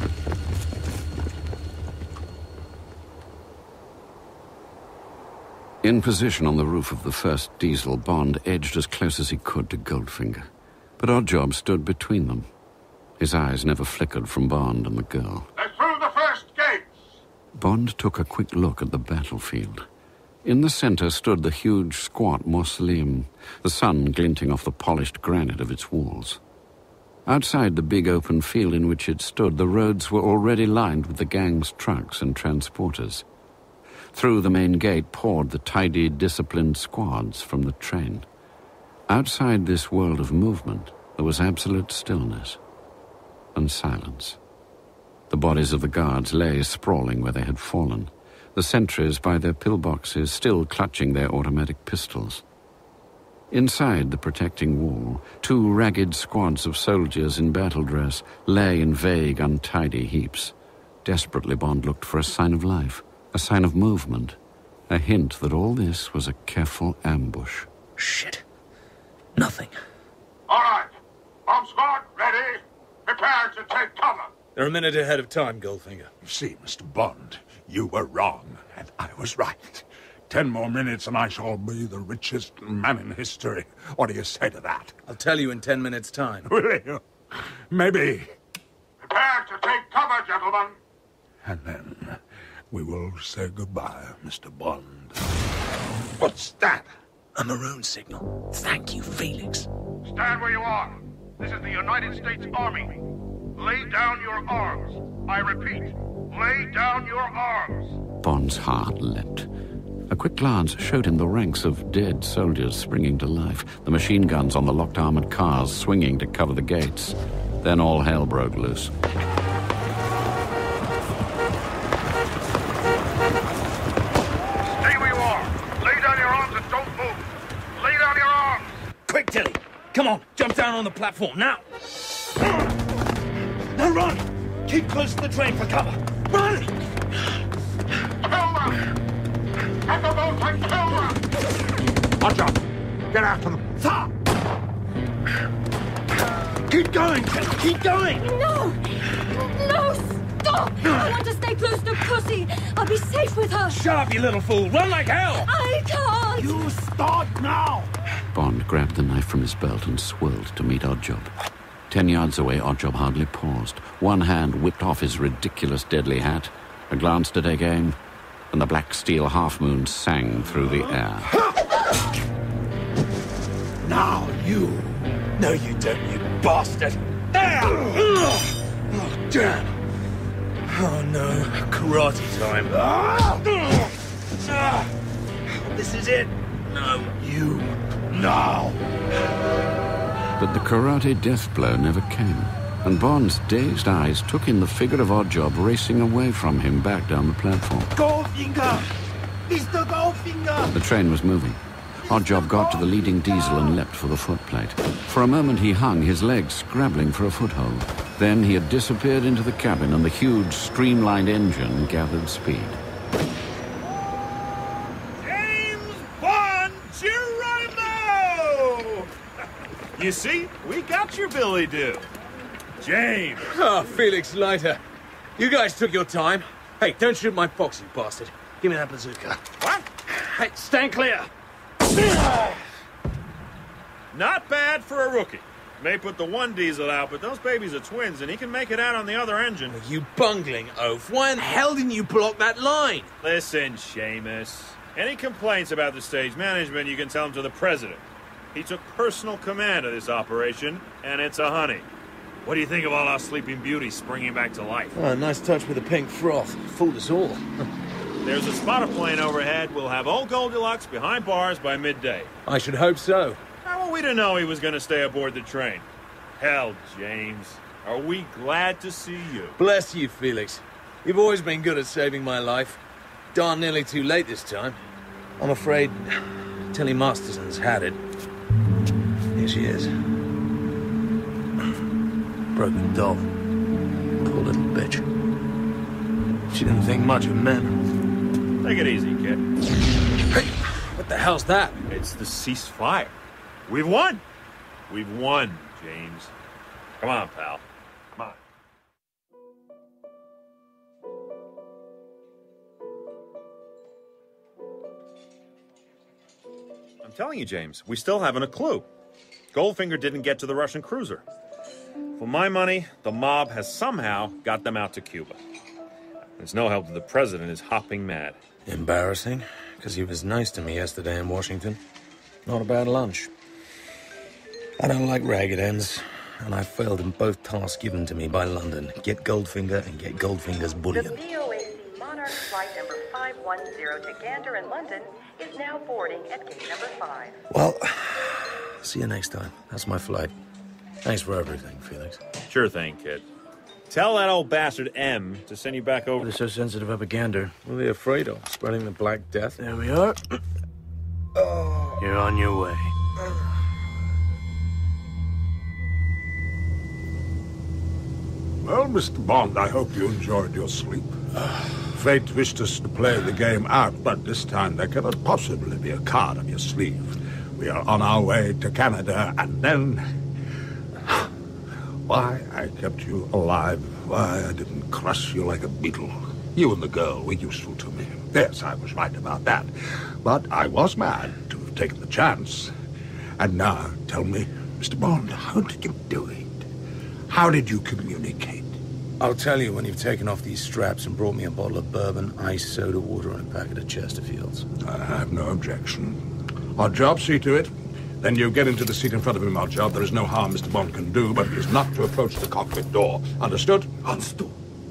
In position on the roof of the first diesel, Bond edged as close as he could to Goldfinger. But Oddjob stood between them. His eyes never flickered from Bond and the girl. They're through the first gates. Bond took a quick look at the battlefield. In the center stood the huge, squat mausoleum, the sun glinting off the polished granite of its walls. Outside the big open field in which it stood, the roads were already lined with the gang's trucks and transporters. Through the main gate poured the tidy, disciplined squads from the train. Outside this world of movement, there was absolute stillness. and silence. The bodies of the guards lay sprawling where they had fallen, the sentries by their pillboxes still clutching their automatic pistols. Inside the protecting wall, two ragged squads of soldiers in battle dress lay in vague, untidy heaps. Desperately, Bond looked for a sign of life, a sign of movement, a hint that all this was a careful ambush. Shit. Nothing. All right. Bomb squad, ready. Prepare to take cover. They're a minute ahead of time, Goldfinger. You see, Mister Bond, you were wrong, and I was right. Ten more minutes and I shall be the richest man in history. What do you say to that? I'll tell you in ten minutes' time. Will you? Maybe. Prepare to take cover, gentlemen. And then we will say goodbye, Mister Bond. What's that? A maroon signal. Thank you, Felix. Stand where you are. This is the United States Army. Lay down your arms. I repeat, lay down your arms. Bond's heart leapt. A quick glance showed him the ranks of dead soldiers springing to life, the machine guns on the locked armored cars swinging to cover the gates. Then all hell broke loose. Stay where you are. Lay down your arms and don't move. Lay down your arms. Quick, Tilly. Come on, jump down on the platform, now. Now run. Keep close to the train for cover. Run! Kill them. At the boat and kill them. Watch out. Get after them. Stop! Keep going, Tilly. Keep going. No! No, stop! I want to stay close to Pussy. I'll be safe with her. Shut up, you little fool. Run like hell. I can't. You start now. Bond grabbed the knife from his belt and swirled to meet Oddjob. Ten yards away, Oddjob hardly paused. One hand whipped off his ridiculous deadly hat, a glance to take aim, and the black steel half-moon sang through the air. Now you. No, you don't, you bastard. There! Oh, damn. Oh, no. Karate time. This is it. No, you. Now. But the karate death blow never came, and Bond's dazed eyes took in the figure of Oddjob racing away from him back down the platform. Goldfinger! Mister Goldfinger! The train was moving. Oddjob got to the leading diesel and leapt for the footplate. For a moment he hung, his legs scrabbling for a foothold. Then he had disappeared into the cabin and the huge, streamlined engine gathered speed. James Bond Geronimo! You see, we got your Billy Doo. James. Oh, Felix Leiter. You guys took your time. Hey, don't shoot my fox, you bastard. Give me that bazooka. What? Hey, stand clear. Not bad for a rookie. May put the one diesel out, but those babies are twins, and he can make it out on the other engine. You bungling oaf. Why in hell didn't you block that line? Listen, Seamus. Any complaints about the stage management, you can tell them to the president. He took personal command of this operation, and it's a honey. What do you think of all our Sleeping Beauties springing back to life? Oh, nice touch with the pink froth. Fooled us all. There's a spotter plane overhead. We'll have old Goldilocks behind bars by midday. I should hope so. How were we to know he was going to stay aboard the train? Hell, James, are we glad to see you? Bless you, Felix. You've always been good at saving my life. Darn nearly too late this time. I'm afraid Tilly Masterson's had it. Here she is. Broken doll. Poor little bitch. She didn't think much of men. Take it easy, kid. Hey, what the hell's that? It's the ceasefire. We've won. We've won, James. Come on, pal. Come on. I'm telling you, James, we still haven't a clue. Goldfinger didn't get to the Russian cruiser. For my money, the mob has somehow got them out to Cuba. It's no help that the president is hopping mad. Embarrassing, because he was nice to me yesterday in Washington. Not a bad lunch. I don't like ragged ends, and I failed in both tasks given to me by London. Get Goldfinger and get Goldfinger's bullion. The P O A C Monarch flight number five one zero to Gander in London is now boarding at gate number five. Well, see you next time. That's my flight. Thanks for everything, Felix. Sure thing, kid. Tell that old bastard M to send you back over. They're so sensitive up a gander. What are they afraid of? Spreading the Black Death? There we are. You're on your way. Well, Mister Bond, I hope you enjoyed your sleep. Fate wished us to play the game out, but this time there cannot possibly be a card up your sleeve. We are on our way to Canada, and then... Why I kept you alive, why I didn't crush you like a beetle. You and the girl were useful to me. Yes, I was right about that. But I was mad to have taken the chance. And now, tell me, Mister Bond, how did you do it? How did you communicate? I'll tell you when you've taken off these straps and brought me a bottle of bourbon, ice, soda water, and a packet of Chesterfields. I have no objection. Odd job, see to it. Then you get into the seat in front of him, odd job. There is no harm Mister Bond can do, but he is not to approach the cockpit door. Understood? Understood.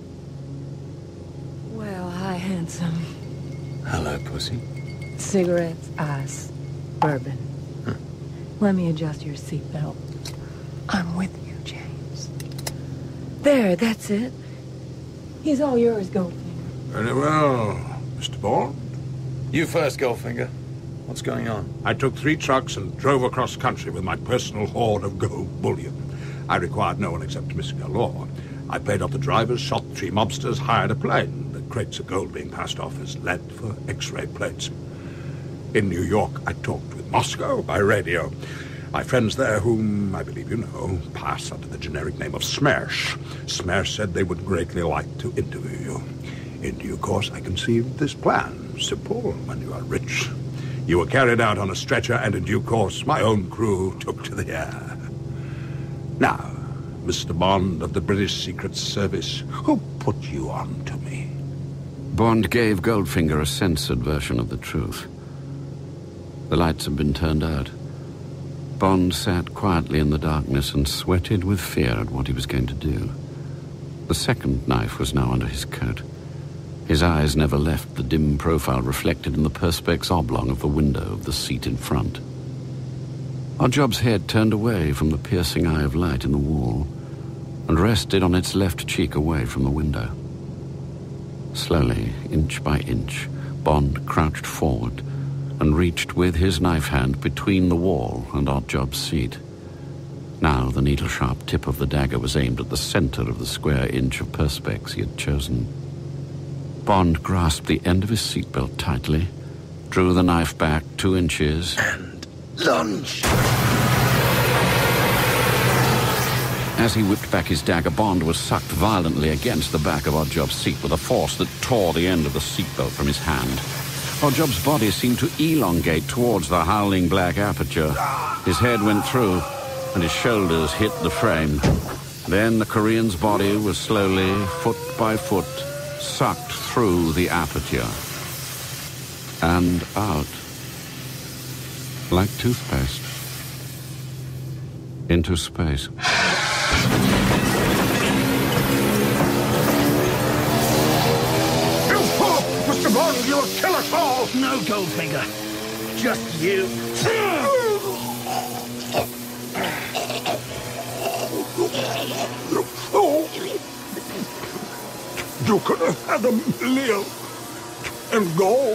Well, hi, handsome. Hello, pussy. Cigarettes, ice, bourbon. Huh. Let me adjust your seatbelt. I'm with you, James. There, that's it. He's all yours, Goldfinger. Very well, Mister Bond. You first, Goldfinger. What's going on? I took three trucks and drove across country with my personal hoard of gold bullion. I required no one except Mister Galore. I paid off the drivers, shot three mobsters, hired a plane. The crates of gold being passed off as lead for X-ray plates. In New York, I talked with Moscow by radio. My friends there, whom I believe you know, pass under the generic name of Smersh. Smersh said they would greatly like to interview you. In due course, I conceived this plan. Simple, when you are rich. You were carried out on a stretcher, and in due course, my own crew took to the air. Now, Mister Bond of the British Secret Service, who put you on to me? Bond gave Goldfinger a censored version of the truth. The lights had been turned out. Bond sat quietly in the darkness and sweated with fear at what he was going to do. The second knife was now under his coat. His eyes never left the dim profile reflected in the perspex oblong of the window of the seat in front. Oddjob's head turned away from the piercing eye of light in the wall and rested on its left cheek away from the window. Slowly, inch by inch, Bond crouched forward and reached with his knife hand between the wall and Oddjob's seat. Now the needle-sharp tip of the dagger was aimed at the center of the square inch of perspex he had chosen. Bond grasped the end of his seatbelt tightly, drew the knife back two inches, and lunge. As he whipped back his dagger, Bond was sucked violently against the back of Oddjob's seat with a force that tore the end of the seatbelt from his hand. Oddjob's body seemed to elongate towards the howling black aperture. His head went through, and his shoulders hit the frame. Then the Korean's body was slowly, foot by foot, sucked through the aperture and out like toothpaste into space. You fool! Mister Bond, you'll kill us all! No, Goldfinger. Just you. You could have had a million and gold.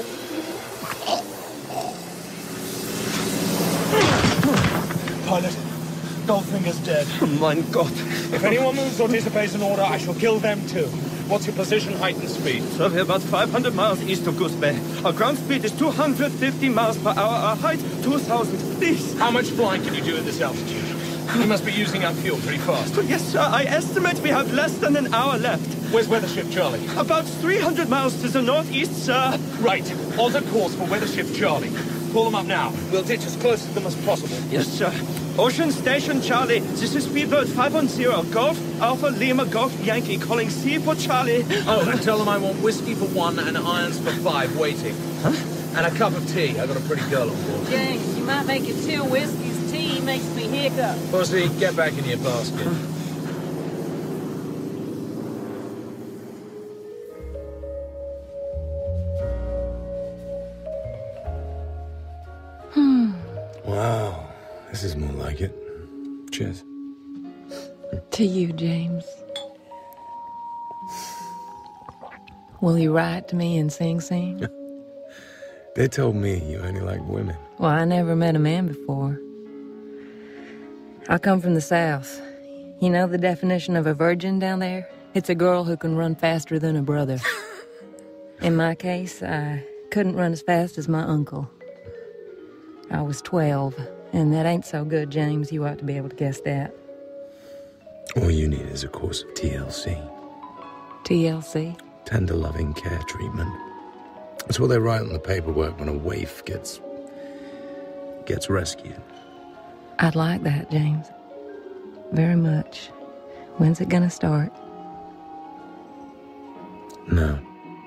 Pilot, Goldfinger's dead. Mein Gott. If anyone moves or disobeys an order, I shall kill them too. What's your position, height, and speed? Sir, we're about five hundred miles east of Goose Bay. Our ground speed is two hundred fifty miles per hour. Our height, two thousand. Please. How much flying can you do at this altitude? You must be using up fuel pretty fast. Yes, sir. I estimate we have less than an hour left. Where's Weathership Charlie? About three hundred miles to the northeast, sir. Right. Alter course for Weathership Charlie. Pull them up now. We'll ditch as close to them as possible. Yes, sir. Ocean Station Charlie. This is speedboat five one zero. Golf Alpha Lima Golf Yankee calling C for Charlie. Oh, and tell them I want whiskey for one and irons for five waiting. Huh? And a cup of tea. I've got a pretty girl on board. James, you might make it two whiskeys. Tea makes me hiccup. Pussy, get back in your basket. Hmm. Wow. This is more like it. Cheers. To you, James. Will you write to me in Sing Sing? They told me you only like women. Well, I never met a man before. I come from the South. You know the definition of a virgin down there? It's a girl who can run faster than a brother. In my case, I couldn't run as fast as my uncle. I was twelve, and that ain't so good, James. You ought to be able to guess that. All you need is a course of T L C. T L C? Tender loving care treatment. That's what they write on the paperwork when a waif gets... gets rescued. I'd like that, James. Very much. When's it gonna start? No.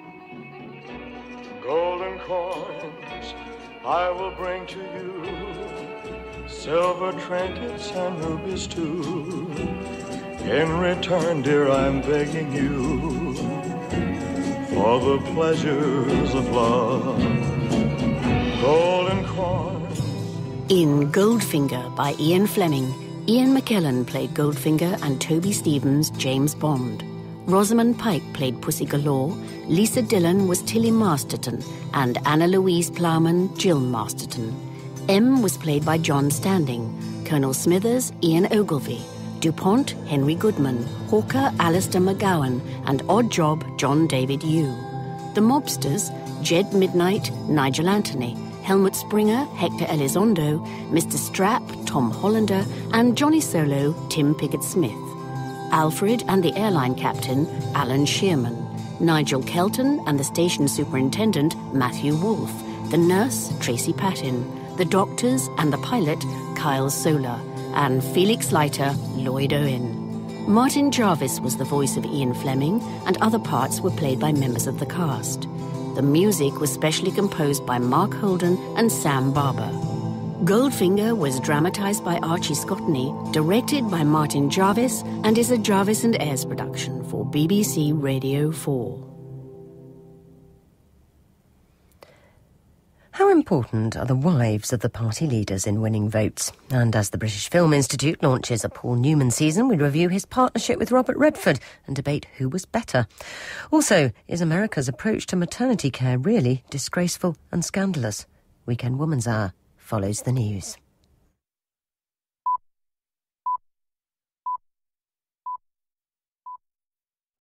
Golden coins I will bring to you, silver trinkets and rubies too. In return, dear, I'm begging you for the pleasures of love. Golden coins. In Goldfinger by Ian Fleming, Ian McKellen played Goldfinger and Toby Stephens James Bond. Rosamund Pike played Pussy Galore, Lisa Dillon was Tilly Masterton, and Anna Louise Plowman Jill Masterton. M was played by John Standing, Colonel Smithers Ian Ogilvy, DuPont Henry Goodman, Hawker Alistair McGowan, and Odd Job John David Yu. The mobsters, Jed Midnight Nigel Anthony, Helmut Springer Hector Elizondo, Mister Strap Tom Hollander, and Johnny Solo Tim Pickett-Smith. Alfred and the airline captain, Alan Shearman. Nigel Kelton and the station superintendent, Matthew Wolfe. The nurse, Tracy Patton. The doctors and the pilot, Kyle Sola. And Felix Leiter, Lloyd Owen. Martin Jarvis was the voice of Ian Fleming, and other parts were played by members of the cast. The music was specially composed by Mark Holden and Sam Barber. Goldfinger was dramatised by Archie Scotney, directed by Martin Jarvis, and is a Jarvis and Ayres production for B B C Radio four. How important are the wives of the party leaders in winning votes? And as the British Film Institute launches a Paul Newman season, we review his partnership with Robert Redford and debate who was better. Also, is America's approach to maternity care really disgraceful and scandalous? Weekend Woman's Hour follows the news.